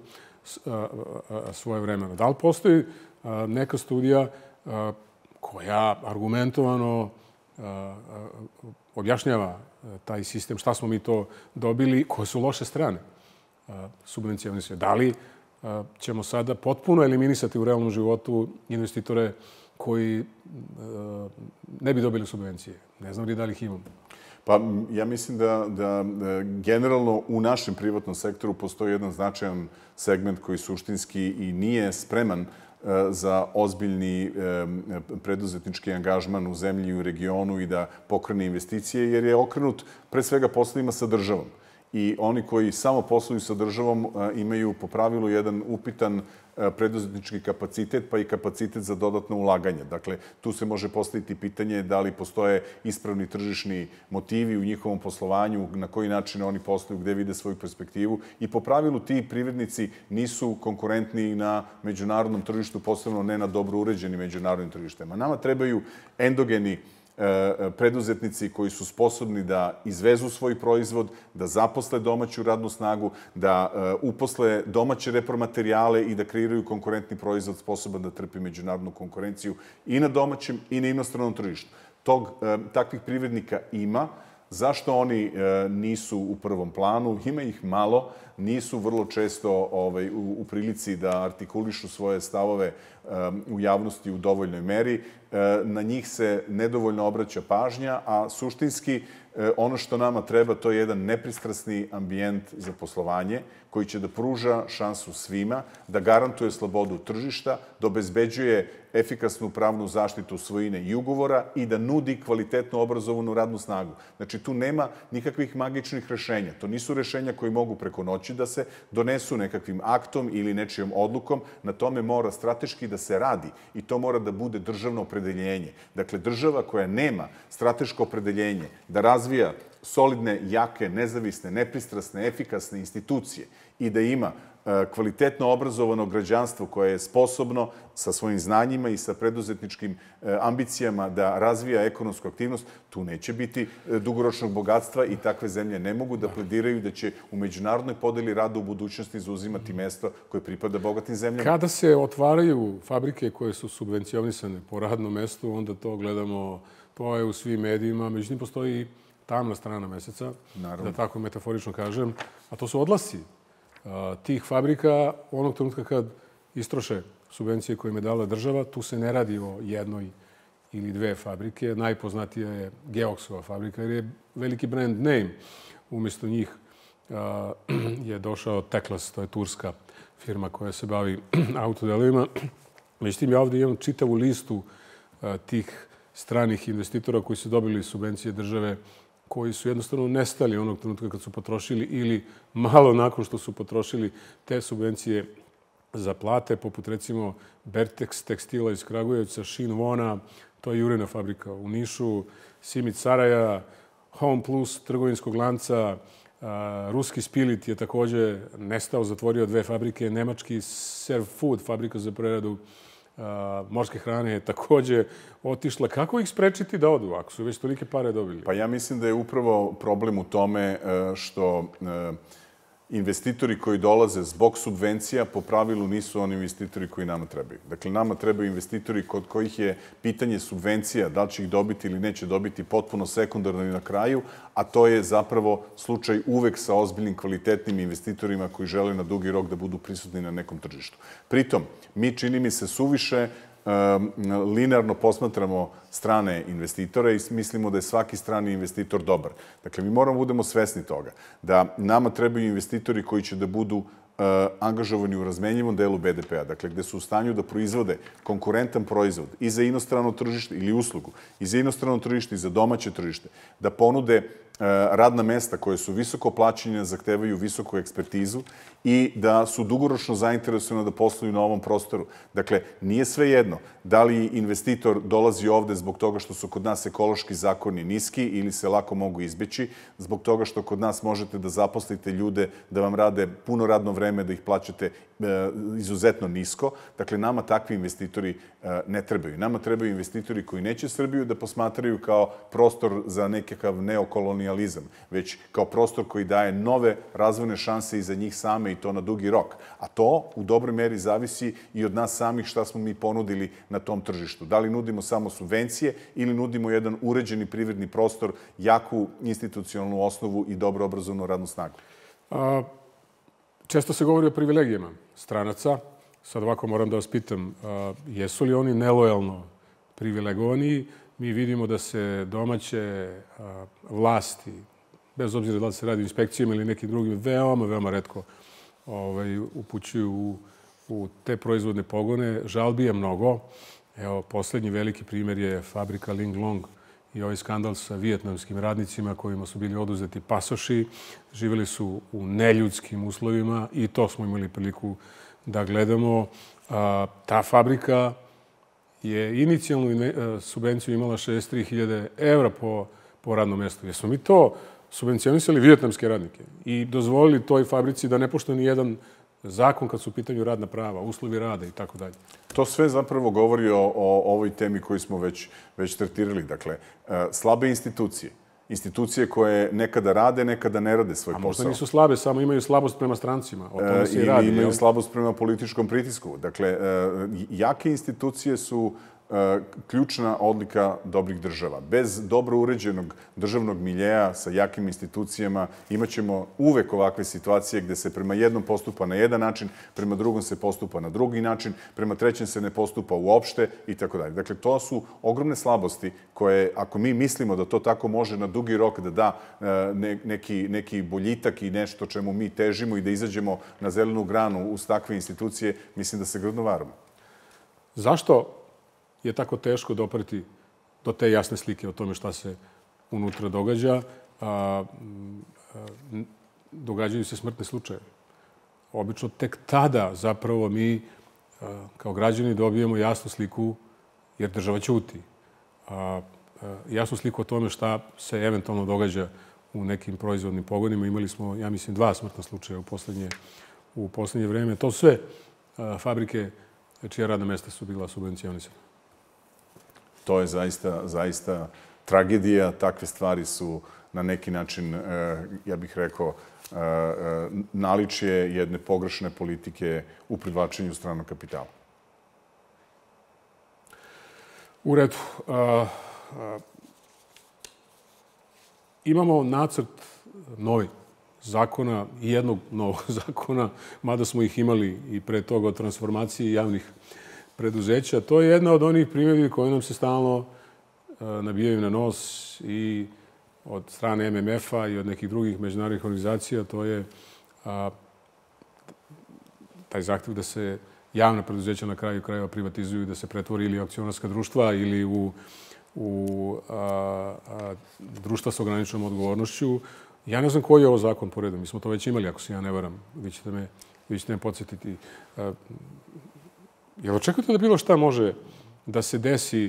svoje vremena. Da li postoji neka studija koja argumentovano objašnjava taj sistem, šta smo mi to dobili, koje su loše strane subvencije? Da li ćemo sada potpuno eliminisati u realnom životu investitore koji ne bi dobili subvencije? Ne znam li da li ih imamo. Pa ja mislim da generalno u našem privatnom sektoru postoji jedan značajan segment koji suštinski i nije spreman za ozbiljni preduzetnički angažman u zemlji i u regionu i da pokrene investicije, jer je okrenut pre svega poslovima sa državom. I oni koji samo posluju sa državom imaju po pravilu jedan upitan preduzetnički kapacitet, pa i kapacitet za dodatno ulaganje. Dakle, tu se može postaviti pitanje da li postoje ispravni tržišni motivi u njihovom poslovanju, na koji način oni posluju, gde vide svoju perspektivu. I po pravilu ti privrednici nisu konkurentni na međunarodnom tržištu, posebno ne na dobro uređenim međunarodnim tržištima. Nama trebaju endogeni preduzetnici koji su sposobni da izvezu svoj proizvod, da zaposle domaću radnu snagu, da uposle domaće repromaterijale i da kreiraju konkurentni proizvod sposoban da trpi međunarodnu konkurenciju i na domaćem i na inostranom tržištu. Takvih privrednika ima. Zašto oni nisu u prvom planu? Ima ih malo, nisu vrlo često u prilici da artikulišu svoje stavove u javnosti u dovoljnoj meri. Na njih se nedovoljno obraća pažnja, a suštinski ono što nama treba to je jedan nepristrasni ambijent za poslovanje koji će da pruža šansu svima, da garantuje slobodu tržišta, da obezbeđuje efikasnu pravnu zaštitu svojine i ugovora i da nudi kvalitetno obrazovanu radnu snagu. Znači, tu nema nikakvih magičnih rešenja. To nisu rešenja koji mogu preko noći da se donesu nekakvim aktom ili nečijom odlukom. Na tome mora strateški da se radi i to mora da bude državno opredeljenje. Dakle, država koja nema strateško opredeljenje da razvija solidne, jake, nezavisne, nepristrasne, efikasne institucije i da ima kvalitetno obrazovano građanstvo koje je sposobno sa svojim znanjima i sa preduzetničkim ambicijama da razvija ekonomsku aktivnost, tu neće biti dugoročnog bogatstva i takve zemlje ne mogu da plediraju da će u međunarodnoj podeli rada u budućnosti zauzimati mesto koje pripada bogatim zemljama. Kada se otvaraju fabrike koje su subvencionisane po radnom mestu, onda to gledamo, to je u svim medijima, međutim postoji tamna strana meseca, da tako metaforično kažem, a to su odlasci tih fabrika onog trenutka kad istroše subvencije koje im je dala država. Tu se ne radi o jednoj ili dve fabrike. Najpoznatija je Geoxova fabrika jer je veliki brand name. Umjesto njih je došao Teklas, to je turska firma koja se bavi autodelovima. Međutim, ja ovdje imam čitavu listu tih stranih investitora koji su dobili subvencije države, koji su jednostavno nestali onog trenutka kad su potrošili ili malo nakon što su potrošili te subvencije za plate, poput recimo Bertex tekstila iz Kragujevca, Shinvona, to je Jurina fabrika u Nišu, Simit Saraja, Home Plus trgovinskog lanca, ruski Spilit je također nestao, zatvorio dve fabrike, nemački Serve Food, fabrika za preradu morske hrane je također otišla. Kako ih sprečiti da odu, ako su već tolike pare dobili? Pa ja mislim da je upravo problem u tome što investitori koji dolaze zbog subvencija po pravilu nisu oni investitori koji nama trebaju. Dakle, nama trebaju investitori kod kojih je pitanje subvencija, da li će ih dobiti ili neće dobiti, potpuno sekundarno i na kraju, a to je zapravo slučaj uvek sa ozbiljnim kvalitetnim investitorima koji žele na dugi rok da budu prisutni na nekom tržištu. Pritom, mi čini mi se suviše linearno posmatramo strane investitore i mislimo da je svaki strani investitor dobar. Dakle, mi moramo budemo svesni toga da nama trebaju investitori koji će da budu angažovani u razmenjivom delu BDP-a, dakle, gde su u stanju da proizvode konkurentan proizvod i za inostrano tržište ili uslugu, i za inostrano tržište i za domaće tržište, da ponude radna mesta koje su visoko plaćene, zahtevaju visoku ekspertizu i da su dugoročno zainteresovani da posluju na ovom prostoru. Dakle, nije sve jedno da li investitor dolazi ovde zbog toga što su kod nas ekološki zakoni niski ili se lako mogu izbeći, zbog toga što kod nas možete da zaposlite ljude da vam rade puno radno vreme, da ih plaćate izuzetno nisko. Dakle, nama takvi investitori ne trebaju. Nama trebaju investitori koji neće Srbiju da posmatraju kao prostor za nekakav neokolonijalizam, već kao prostor koji daje nove razvojne šanse i za njih same i to na dugi rok. A to u dobroj meri zavisi i od nas samih šta smo mi ponudili na tom tržištu. Da li nudimo samo subvencije ili nudimo jedan uređeni privredni prostor, jaku institucionalnu osnovu i dobro obrazovnu radnu snagu? Često se govori o privilegijama stranaca. Sad ovako moram da vas pitam, jesu li oni nelojalno privilegovani mi vidimo da se domaće vlasti, bez obzira da li se radi o inspekcijama ili nekim drugim, veoma retko upućuju u te proizvodne pogone. Žalbi je mnogo. Evo, poslednji veliki primjer je fabrika Ling Long i ovaj skandal sa vijetnamskim radnicima kojima su bili oduzeti pasoši. Živjeli su u neljudskim uslovima i to smo imali priliku da gledamo. Ta fabrika je inicijalnu subvenciju imala 63.000 evra po radnom mjestu. Jesmo mi to subvencionisali vijetnamske radnike i dozvolili toj fabrici da ne poštuje ni jedan zakon kad su u pitanju radna prava, uslovi rada i tako dalje. To sve zapravo govori o ovoj temi koju smo već tretirali. Dakle, slabe institucije. Institucije koje nekada rade, nekada ne rade svoj posao. A možda nisu slabe, samo imaju slabost prema strancima. O tome se i radi. Ili imaju slabost prema političkom pritisku. Dakle, jake institucije su ključna odlika dobrih država. Bez dobro uređenog državnog miljeja sa jakim institucijama imaćemo uvek ovakve situacije gde se prema jednom postupa na jedan način, prema drugom se postupa na drugi način, prema trećem se ne postupa uopšte i tako dalje. Dakle, to su ogromne slabosti koje, ako mi mislimo da to tako može na dugi rok da da neki boljitak i nešto čemu mi težimo i da izađemo na zelenu granu uz takve institucije, mislim da se grdno varamo. Zašto je tako teško dopreti do te jasne slike o tome šta se unutra događa? Događaju se smrtne slučaje. Obično tek tada zapravo mi kao građani dobijemo jasnu sliku, jer država ćuti. Jasnu sliku o tome šta se eventualno događa u nekim proizvodnim pogonima. Imali smo, ja mislim, 2 smrtna slučaja u poslednje vreme. To sve fabrike čija radna mesta su bila subvencionisana. To je zaista tragedija. Takve stvari su na neki način, ja bih rekao, naličje jedne pogrešne politike u privlačenju stranog kapitala. U redu. Imamo nacrt novi zakona, jednog novog zakona, mada smo ih imali i pre toga o transformaciji javnih preduzeća. To je jedna od onih primjedbi koje nam se stalno nabijaju na nos i od strane MMF-a i od nekih drugih međunarodnih organizacija. To je taj zahtev da se javna preduzeća na kraju krajeva privatizuju i da se pretvori ili akcionarska društva ili u društva s ograničenom odgovornošću. Ja ne znam koji je ovo zakon po redu. Mi smo to već imali, ako se ja ne varam. Vi ćete me podsjetiti. Jel očekujete da bilo šta može da se desi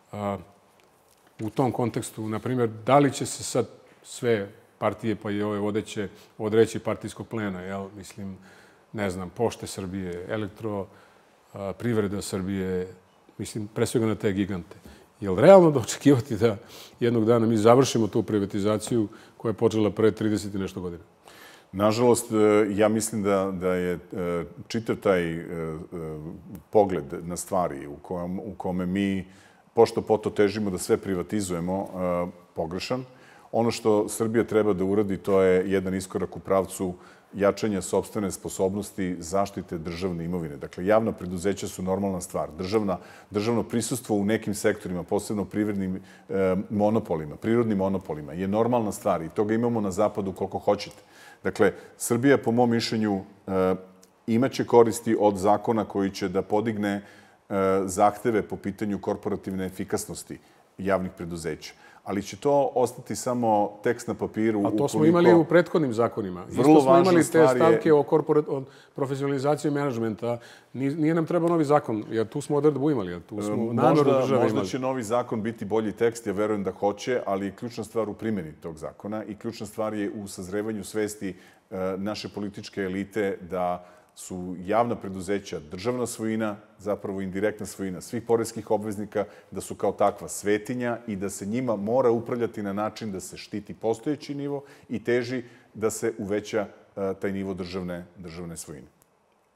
u tom kontekstu? Naprimjer, da li će se sad sve partije, pa i ove vodeće, odreći partijskog plena? Mislim, ne znam, Pošte Srbije, Elektroprivreda Srbije, mislim, pre svega na te gigante. Je li realno da očekivati da jednog dana mi završimo tu privatizaciju koja je počela pre 30 i nešto godina? Nažalost, ja mislim da je čitav taj pogled na stvari u kome mi pošto poto težimo da sve privatizujemo pogrešan. Ono što Srbija treba da uradi, to je jedan iskorak u pravcu jačanja sopstvene sposobnosti zaštite državne imovine. Dakle, javna preduzeća su normalna stvar. Državno prisustvo u nekim sektorima, posebno privrednim monopolima, prirodnim monopolima, je normalna stvar i toga imamo na zapadu koliko hoćete. Dakle, Srbija, po mom mišljenju, imaće koristi od zakona koji će da podigne zahteve po pitanju korporativne efikasnosti javnih preduzeća. Ali će to ostati samo tekst na papiru. A to smo imali u prethodnim zakonima. Isto smo imali te stavke o profesionalizaciji menadžmenta. Nije nam trebao novi zakon, jer tu smo odredbu imali. Možda će novi zakon biti bolji tekst, ja verujem da hoće, ali je ključna stvar u primjeni tog zakona i ključna stvar je u sazrevanju svesti naše političke elite da su javna preduzeća državna svojina, zapravo indirektna svojina svih poreskih obveznika, da su kao takva svetinja i da se njima mora upravljati na način da se štiti postojeći nivo i teži da se uveća taj nivo državne svojine.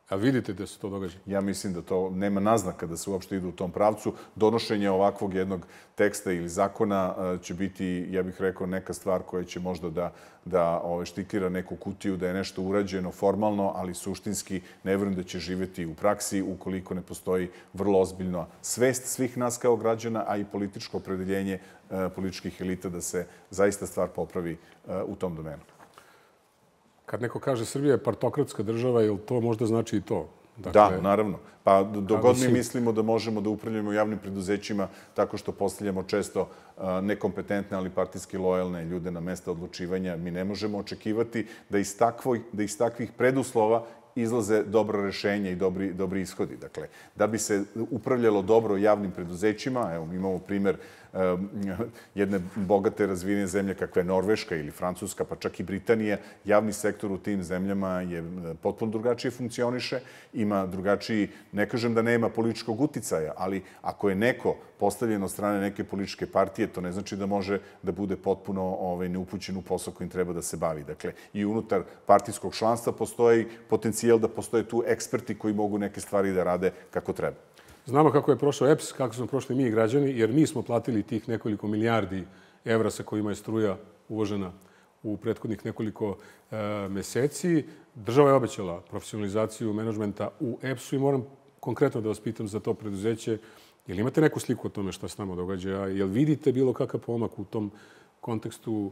A vidite da se to događa? Ja mislim da to nema naznaka da se uopšte ide u tom pravcu. Donošenje ovakvog jednog teksta ili zakona će biti, ja bih rekao, neka stvar koja će možda da štikira neku kutiju, da je nešto urađeno formalno, ali suštinski ne verujem da će živeti u praksi ukoliko ne postoji vrlo ozbiljna svest svih nas kao građana, a i političko opredeljenje političkih elita da se zaista stvar popravi u tom domenu. Kad neko kaže Srbija je partokratska država, jel to možda znači i to? Da, naravno. Pa dok god mi mislimo da možemo da upravljamo javnim preduzećima tako što postavljamo često nekompetentne, ali partijski lojalne ljude na mesta odlučivanja, mi ne možemo očekivati da iz takvih preduslova izlaze dobro rešenje i dobri ishodi. Dakle, da bi se upravljalo dobro javnim preduzećima, evo, imamo primer jedne bogate razvijene zemlje kakva je Norveška ili Francuska, pa čak i Britanija, javni sektor u tim zemljama je potpuno drugačije funkcioniše, ima drugačiji, ne kažem da nema političkog uticaja, ali ako je neko postavljen od strane neke političke partije, to ne znači da može da bude potpuno neupućen u posao kojim treba da se bavi. Dakle, i unutar partijskog članstva postoji potencijal da postoje tu eksperti koji mogu neke stvari da rade kako treba. Znamo kako je prošao EPS, kako smo prošli mi građani, jer mi smo platili tih nekoliko milijardi evra sa kojima je struja uvožena u prethodnih nekoliko meseci. Država je obećala profesionalizaciju menadžmenta u EPS-u i moram konkretno da vas pitam za to preduzeće. Jel imate neku sliku o tome šta se tamo događa? Jel vidite bilo kakav pomak u tom kontekstu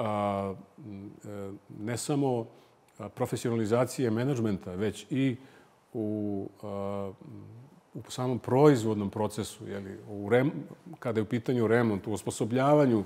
ne samo profesionalizacije menadžmenta, već i u samom proizvodnom procesu, kada je u pitanju remont, u osposobljavanju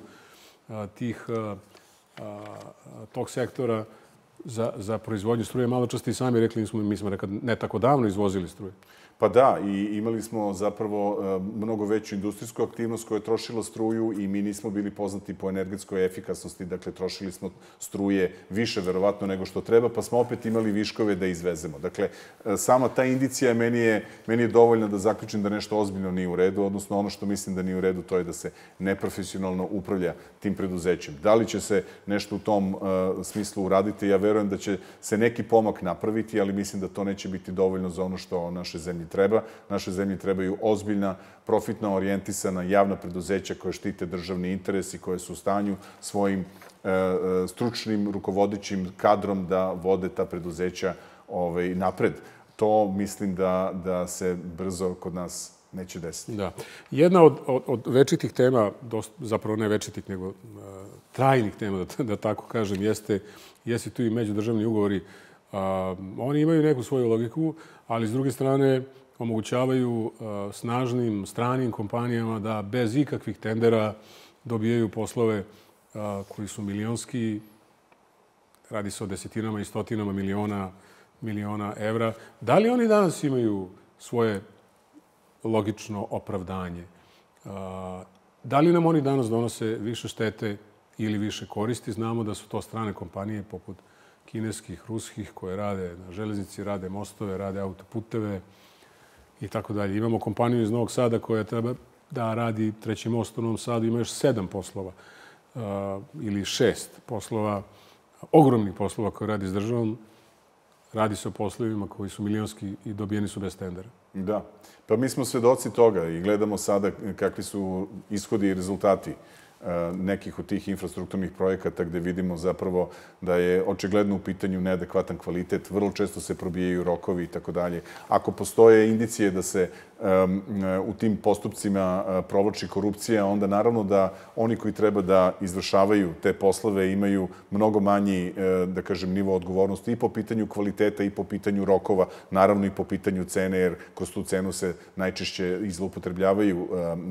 tog sektora za proizvodnju struje? Malo čas ste i sami rekli, mi smo nekad ne tako davno izvozili struje. Pa da, i imali smo zapravo mnogo veću industrijsku aktivnost koja je trošila struju i mi nismo bili poznati po energetskoj efikasnosti, dakle trošili smo struje više verovatno nego što treba, pa smo opet imali viškove da izvezemo. Dakle, sama ta indicija meni je dovoljna da zaključim da nešto ozbiljno nije u redu, odnosno ono što mislim da nije u redu to je da se neprofesionalno upravlja tim preduzećem. Da li će se nešto u tom smislu uraditi? Ja verujem da će se neki pomak napraviti, ali mislim da to neće biti dovoljno za ono što naše zemlje treba. Naše zemlji trebaju ozbiljna, profitno orijentisana javna preduzeća koje štite državni interes i koje su u stanju svojim stručnim, rukovodećim kadrom da vode ta preduzeća napred. To mislim da se brzo kod nas neće desiti. Da. Jedna od večitih tema, zapravo ne večitih, nego trajnih tema, da tako kažem, jeste tu i međudržavni ugovori. Oni imaju neku svoju logiku, ali s druge strane omogućavaju snažnim stranim kompanijama da bez ikakvih tendera dobijaju poslove koji su milionski, radi se o desetinama i stotinama miliona evra. Da li oni danas imaju svoje logično opravdanje? Da li nam oni danas donose više štete ili više koristi? Znamo da su to strane kompanije poput kineskih, ruskih, koje rade na železnici, rade mostove, rade autoputeve i tako dalje. Imamo kompaniju iz Novog Sada koja treba da radi treći most u Novom Sadu, ima još 7 poslova ili 6 poslova, ogromnih poslova koje radi s državom. Radi se o poslovima koji su milionski i dobijeni su bez tendera. Da. Pa mi smo svedoci toga i gledamo sada kakvi su ishodi i rezultati nekih od tih infrastrukturnih projekata gde vidimo zapravo da je očigledno u pitanju neadekvatan kvalitet, vrlo često se probijaju rokovi i tako dalje. Ako postoje indicije da se u tim postupcima provlači korupcija, onda naravno da oni koji treba da izvršavaju te poslove imaju mnogo manji, da kažem, nivo odgovornosti i po pitanju kvaliteta i po pitanju rokova, naravno i po pitanju cene, jer kroz tu cenu se najčešće zloupotrebljavaju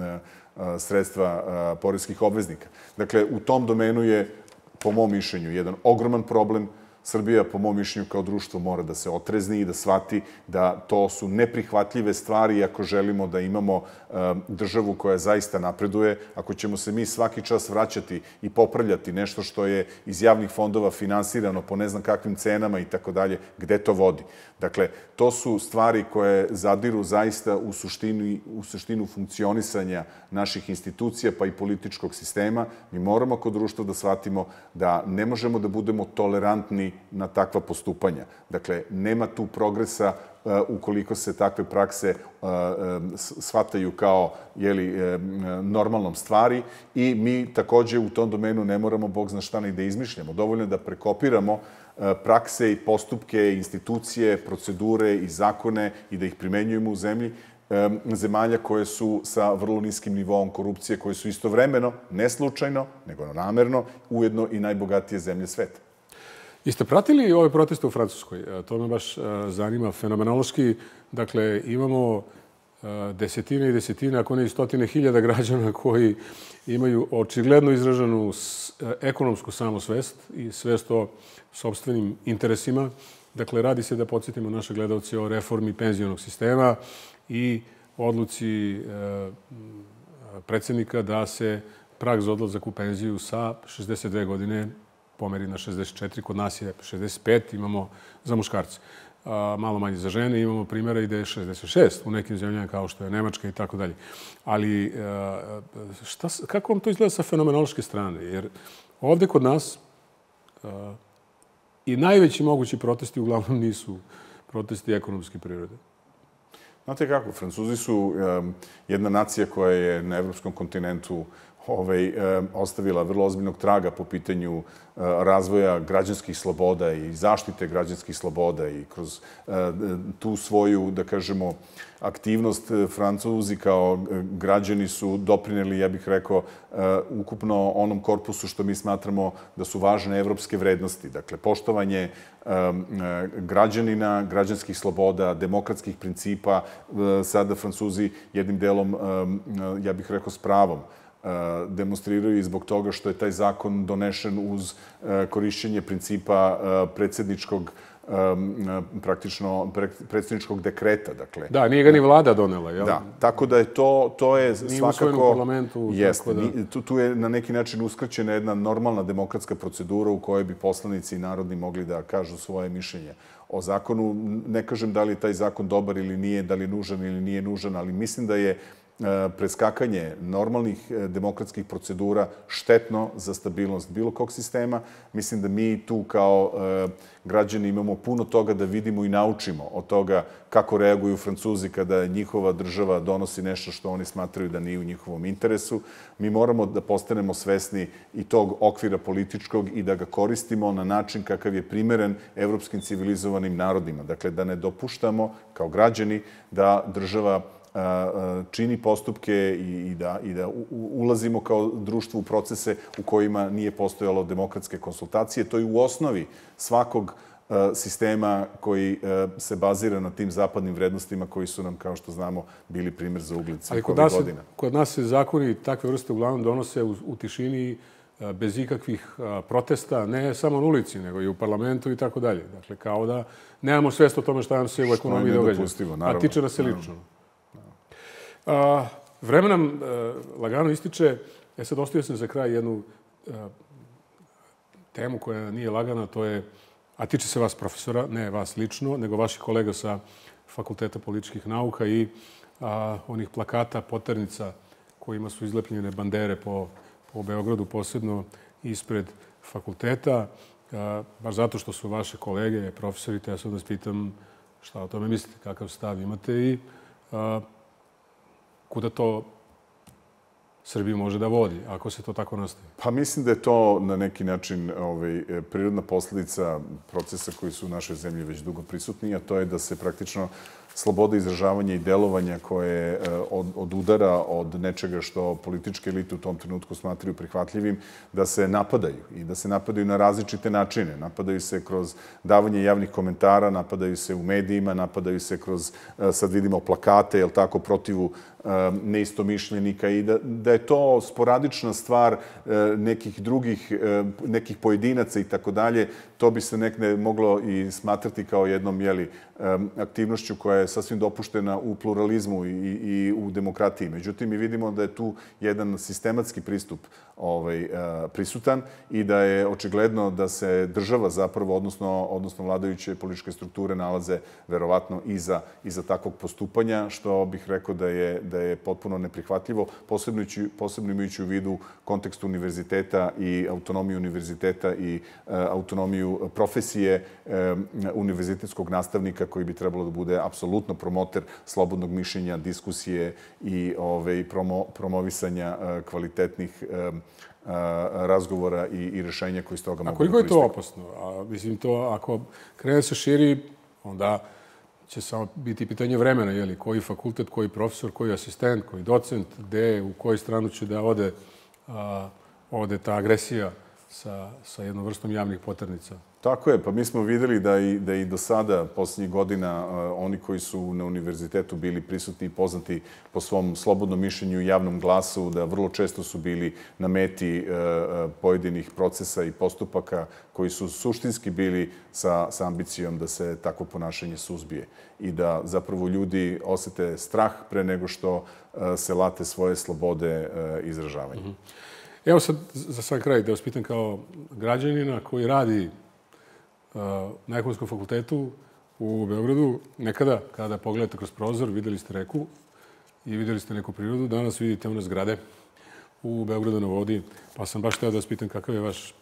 sredstva poreskih obveznika. Dakle, u tom domenu je, po mom mišljenju, jedan ogroman problem. Srbija, po mom mišljenju, kao društvo mora da se otrezni i da shvati da to su neprihvatljive stvari ako želimo da imamo državu koja zaista napreduje. Ako ćemo se mi svaki čas vraćati i popravljati nešto što je iz javnih fondova finansirano po ne znam kakvim cenama i tako dalje, gde to vodi? Dakle, to su stvari koje zadiru zaista u suštinu funkcionisanja naših institucija pa i političkog sistema. Mi moramo kao društvo da shvatimo da ne možemo da budemo tolerantni na takva postupanja. Dakle, nema tu progresa ukoliko se takve prakse shvataju kao normalnom stvari i mi takođe u tom domenu ne moramo, Bog zna šta, ni da izmišljamo. Dovoljno je da prekopiramo prakse i postupke, institucije, procedure i zakone i da ih primenjujemo u zemlji zemalja koje su sa vrlo niskim nivoom korupcije, koje su istovremeno, ne slučajno, nego namerno, ujedno i najbogatije zemlje sveta. Jeste pratili ove proteste u Francuskoj? To me baš zanima fenomenološki. Dakle, imamo desetine i desetine, ako ne i stotine hiljada građana koji imaju očigledno izraženu ekonomsku samosvest i svest o sopstvenim interesima. Dakle, radi se, da podsjetimo naše gledalce, o reformi penzionog sistema i odluci predsjednika da se prag za odlazak u penziju sa 62 godine pomeri na 64, kod nas je 65, imamo za muškarce. Malo manje za žene, imamo primjera i da je 66 u nekim zemljama kao što je Nemačka i tako dalje. Ali kako vam to izgleda sa fenomenološke strane? Jer ovde kod nas i najveći mogući protesti uglavnom nisu protesti ekonomske prirode. Znate kako, Francuzi su jedna nacija koja je na evropskom kontinentu ostavila vrlo ozbiljnog traga po pitanju razvoja građanskih sloboda i zaštite građanskih sloboda i kroz tu svoju, da kažemo, aktivnost Francuzi kao građani su doprineli, ja bih rekao, ukupno onom korpusu što mi smatramo da su važne evropske vrednosti. Dakle, poštovanje građanina, građanskih sloboda, demokratskih principa. Sada Francuzi jednim delom, ja bih rekao, s pravom demonstriraju i zbog toga što je taj zakon donešen uz korišćenje principa predsjedničkog dekreta. Da, nije ga ni vlada donela, jel? Da, tako da je to je svakako... Nije usvojen u parlamentu. Jeste. Tu je na neki način uskraćena jedna normalna demokratska procedura u kojoj bi poslanici i narodni mogli da kažu svoje mišljenje o zakonu. Ne kažem da li je taj zakon dobar ili nije, da li je nužan ili nije nužan, ali mislim da je preskakanje normalnih demokratskih procedura štetno za stabilnost bilo kog sistema. Mislim da mi tu kao građani imamo puno toga da vidimo i naučimo od toga kako reaguju Francuzi kada njihova država donosi nešto što oni smatraju da nije u njihovom interesu. Mi moramo da postanemo svesni i tog okvira političkog i da ga koristimo na način kakav je primeren evropskim civilizovanim narodima. Dakle, da ne dopuštamo kao građani da država čini postupke i da ulazimo kao društvo u procese u kojima nije postojalo demokratske konsultacije. To je u osnovi svakog sistema koji se bazira na tim zapadnim vrednostima koji su nam, kao što znamo, bili primjer za ugled svih ovih godina. Kod nas se zakoni takve vrste uglavnom donose u tišini, bez ikakvih protesta, ne samo na ulici, nego i u parlamentu i tako dalje. Dakle, kao da nemamo svest o tome šta nam se u ekonomiji događa. A tiče nas se lično. Vreme nam lagano ističe. Sad ostavio sam za kraj jednu temu koja nije lagana, to je, a tiče se vas profesora, ne vas lično, nego vaših kolega sa Fakulteta političkih nauka i onih plakata, poternica kojima su izlepljene bandere po Beogradu, posebno ispred fakulteta, baš zato što su vaše kolege, profesori, te ja sad vas pitam šta o tome mislite, kakav stav imate i kuda to Srbiju može da vodi, ako se to tako nastavi? Pa mislim da je to na neki način prirodna posledica procesa koji su u našoj zemlji već dugo prisutni, a to je da se praktično sloboda izražavanja i delovanja koje od udara od nečega što političke elite u tom trenutku smatraju prihvatljivim, da se napadaju i da se napadaju na različite načine. Napadaju se kroz davanje javnih komentara, napadaju se u medijima, napadaju se kroz, sad vidimo, plakate, jel tako, protivu neistomišljenika i da je to sporadična stvar nekih drugih, nekih pojedinaca i tako dalje, to bi se nekde moglo i smatrati kao jednom, aktivnošću koja je sasvim dopuštena u pluralizmu i u demokratiji. Međutim, mi vidimo da je tu jedan sistematski pristup prisutan i da je očigledno da se država zapravo, odnosno vladajuće političke strukture nalaze verovatno iza takvog postupanja, što bih rekao da da je potpuno neprihvatljivo, posebno imajući u vidu kontekst univerziteta i autonomiju univerziteta i autonomiju profesije univerzitetskog nastavnika koji bi trebalo da bude apsolutno promoter slobodnog mišljenja, diskusije i promovisanja kvalitetnih razgovora i rešenja koji iz toga mogu da proisteknu. A koliko je to opasno? Mislim, to ako krene se širi, onda će samo biti pitanje vremena, jeli, koji fakultet, koji profesor, koji asistent, koji docent, gde, u koju stranu će da ode ta agresija sa jednom vrstom javnih poternica. Tako je, pa mi smo videli da i do sada, posljednjih godina, oni koji su na univerzitetu bili prisutni i poznati po svom slobodnom mišljenju i javnom glasu, da vrlo često su bili na meti pojedinih procesa i postupaka koji su suštinski bili sa ambicijom da se takvo ponašanje suzbije i da zapravo ljudi osete strah pre nego što se late svoje slobode izražavanja. Evo sad, za sam kraj, da vas pitam kao građanina koji radi na Ekonomskom fakultetu u Beogradu, nekada, kada pogledate kroz prozor, videli ste reku i videli ste neku prirodu, danas vidite one zgrade u Beogradu na vodi, pa sam baš hteo da vas pitam kakav je vaš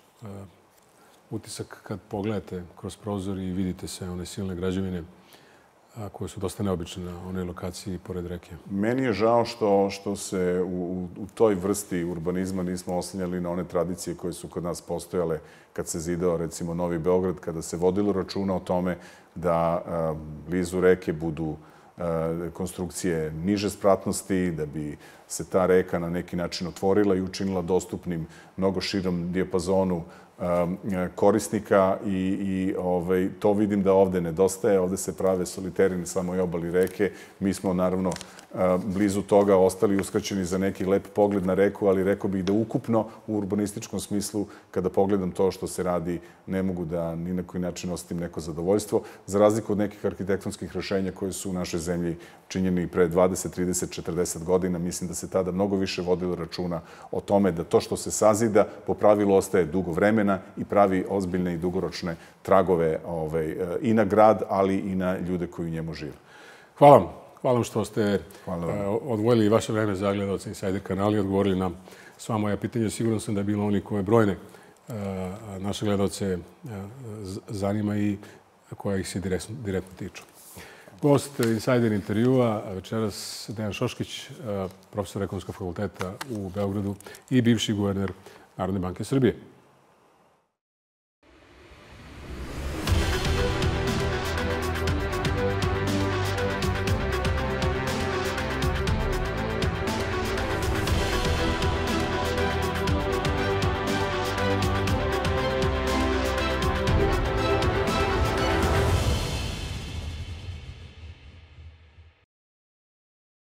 utisak kad pogledate kroz prozor i vidite sve one silne građevine koje su dosta neobične na onoj lokaciji pored reke. Meni je žao što se u toj vrsti urbanizma nismo oslanjali na one tradicije koje su kod nas postojale kad se zidao, recimo, Novi Beograd, kada se vodilo računa o tome da blizu reke budu konstrukcije niže spratnosti, da bi se ta reka na neki način otvorila i učinila dostupnim mnogo širom dijapazonu korisnika i to vidim da ovde nedostaje. Ovde se prave soliteri na samoj obali reke. Mi smo, naravno, blizu toga ostali uskraćeni za neki lep pogled na reku, ali rekao bih da ukupno u urbanističkom smislu, kada pogledam to što se radi, ne mogu da ni na koji način osetim neko zadovoljstvo. Za razliku od nekih arhitektonskih rešenja koje su u našoj zemlji činjeni pre 20, 30, 40 godina, mislim da se tada mnogo više vodilo računa o tome da to što se sazida po pravilu ostaje dugo vremena i pravi ozbiljne i dugoročne tragove i na grad, ali i na ljude koji u njemu žive. Hvala vam. Hvala vam što ste odvojili vaše vreme za gledalce Insajder kanala i odgovorili na sva moja pitanja. Siguran sam da je bilo oni koje brojne naše gledalce zanima i koja ih se direktno tiču. Gost Insajder intervjua večeras Dejan Šoškić, profesor Ekonomskog fakulteta u Beogradu i bivši guverner Narodne banke Srbije.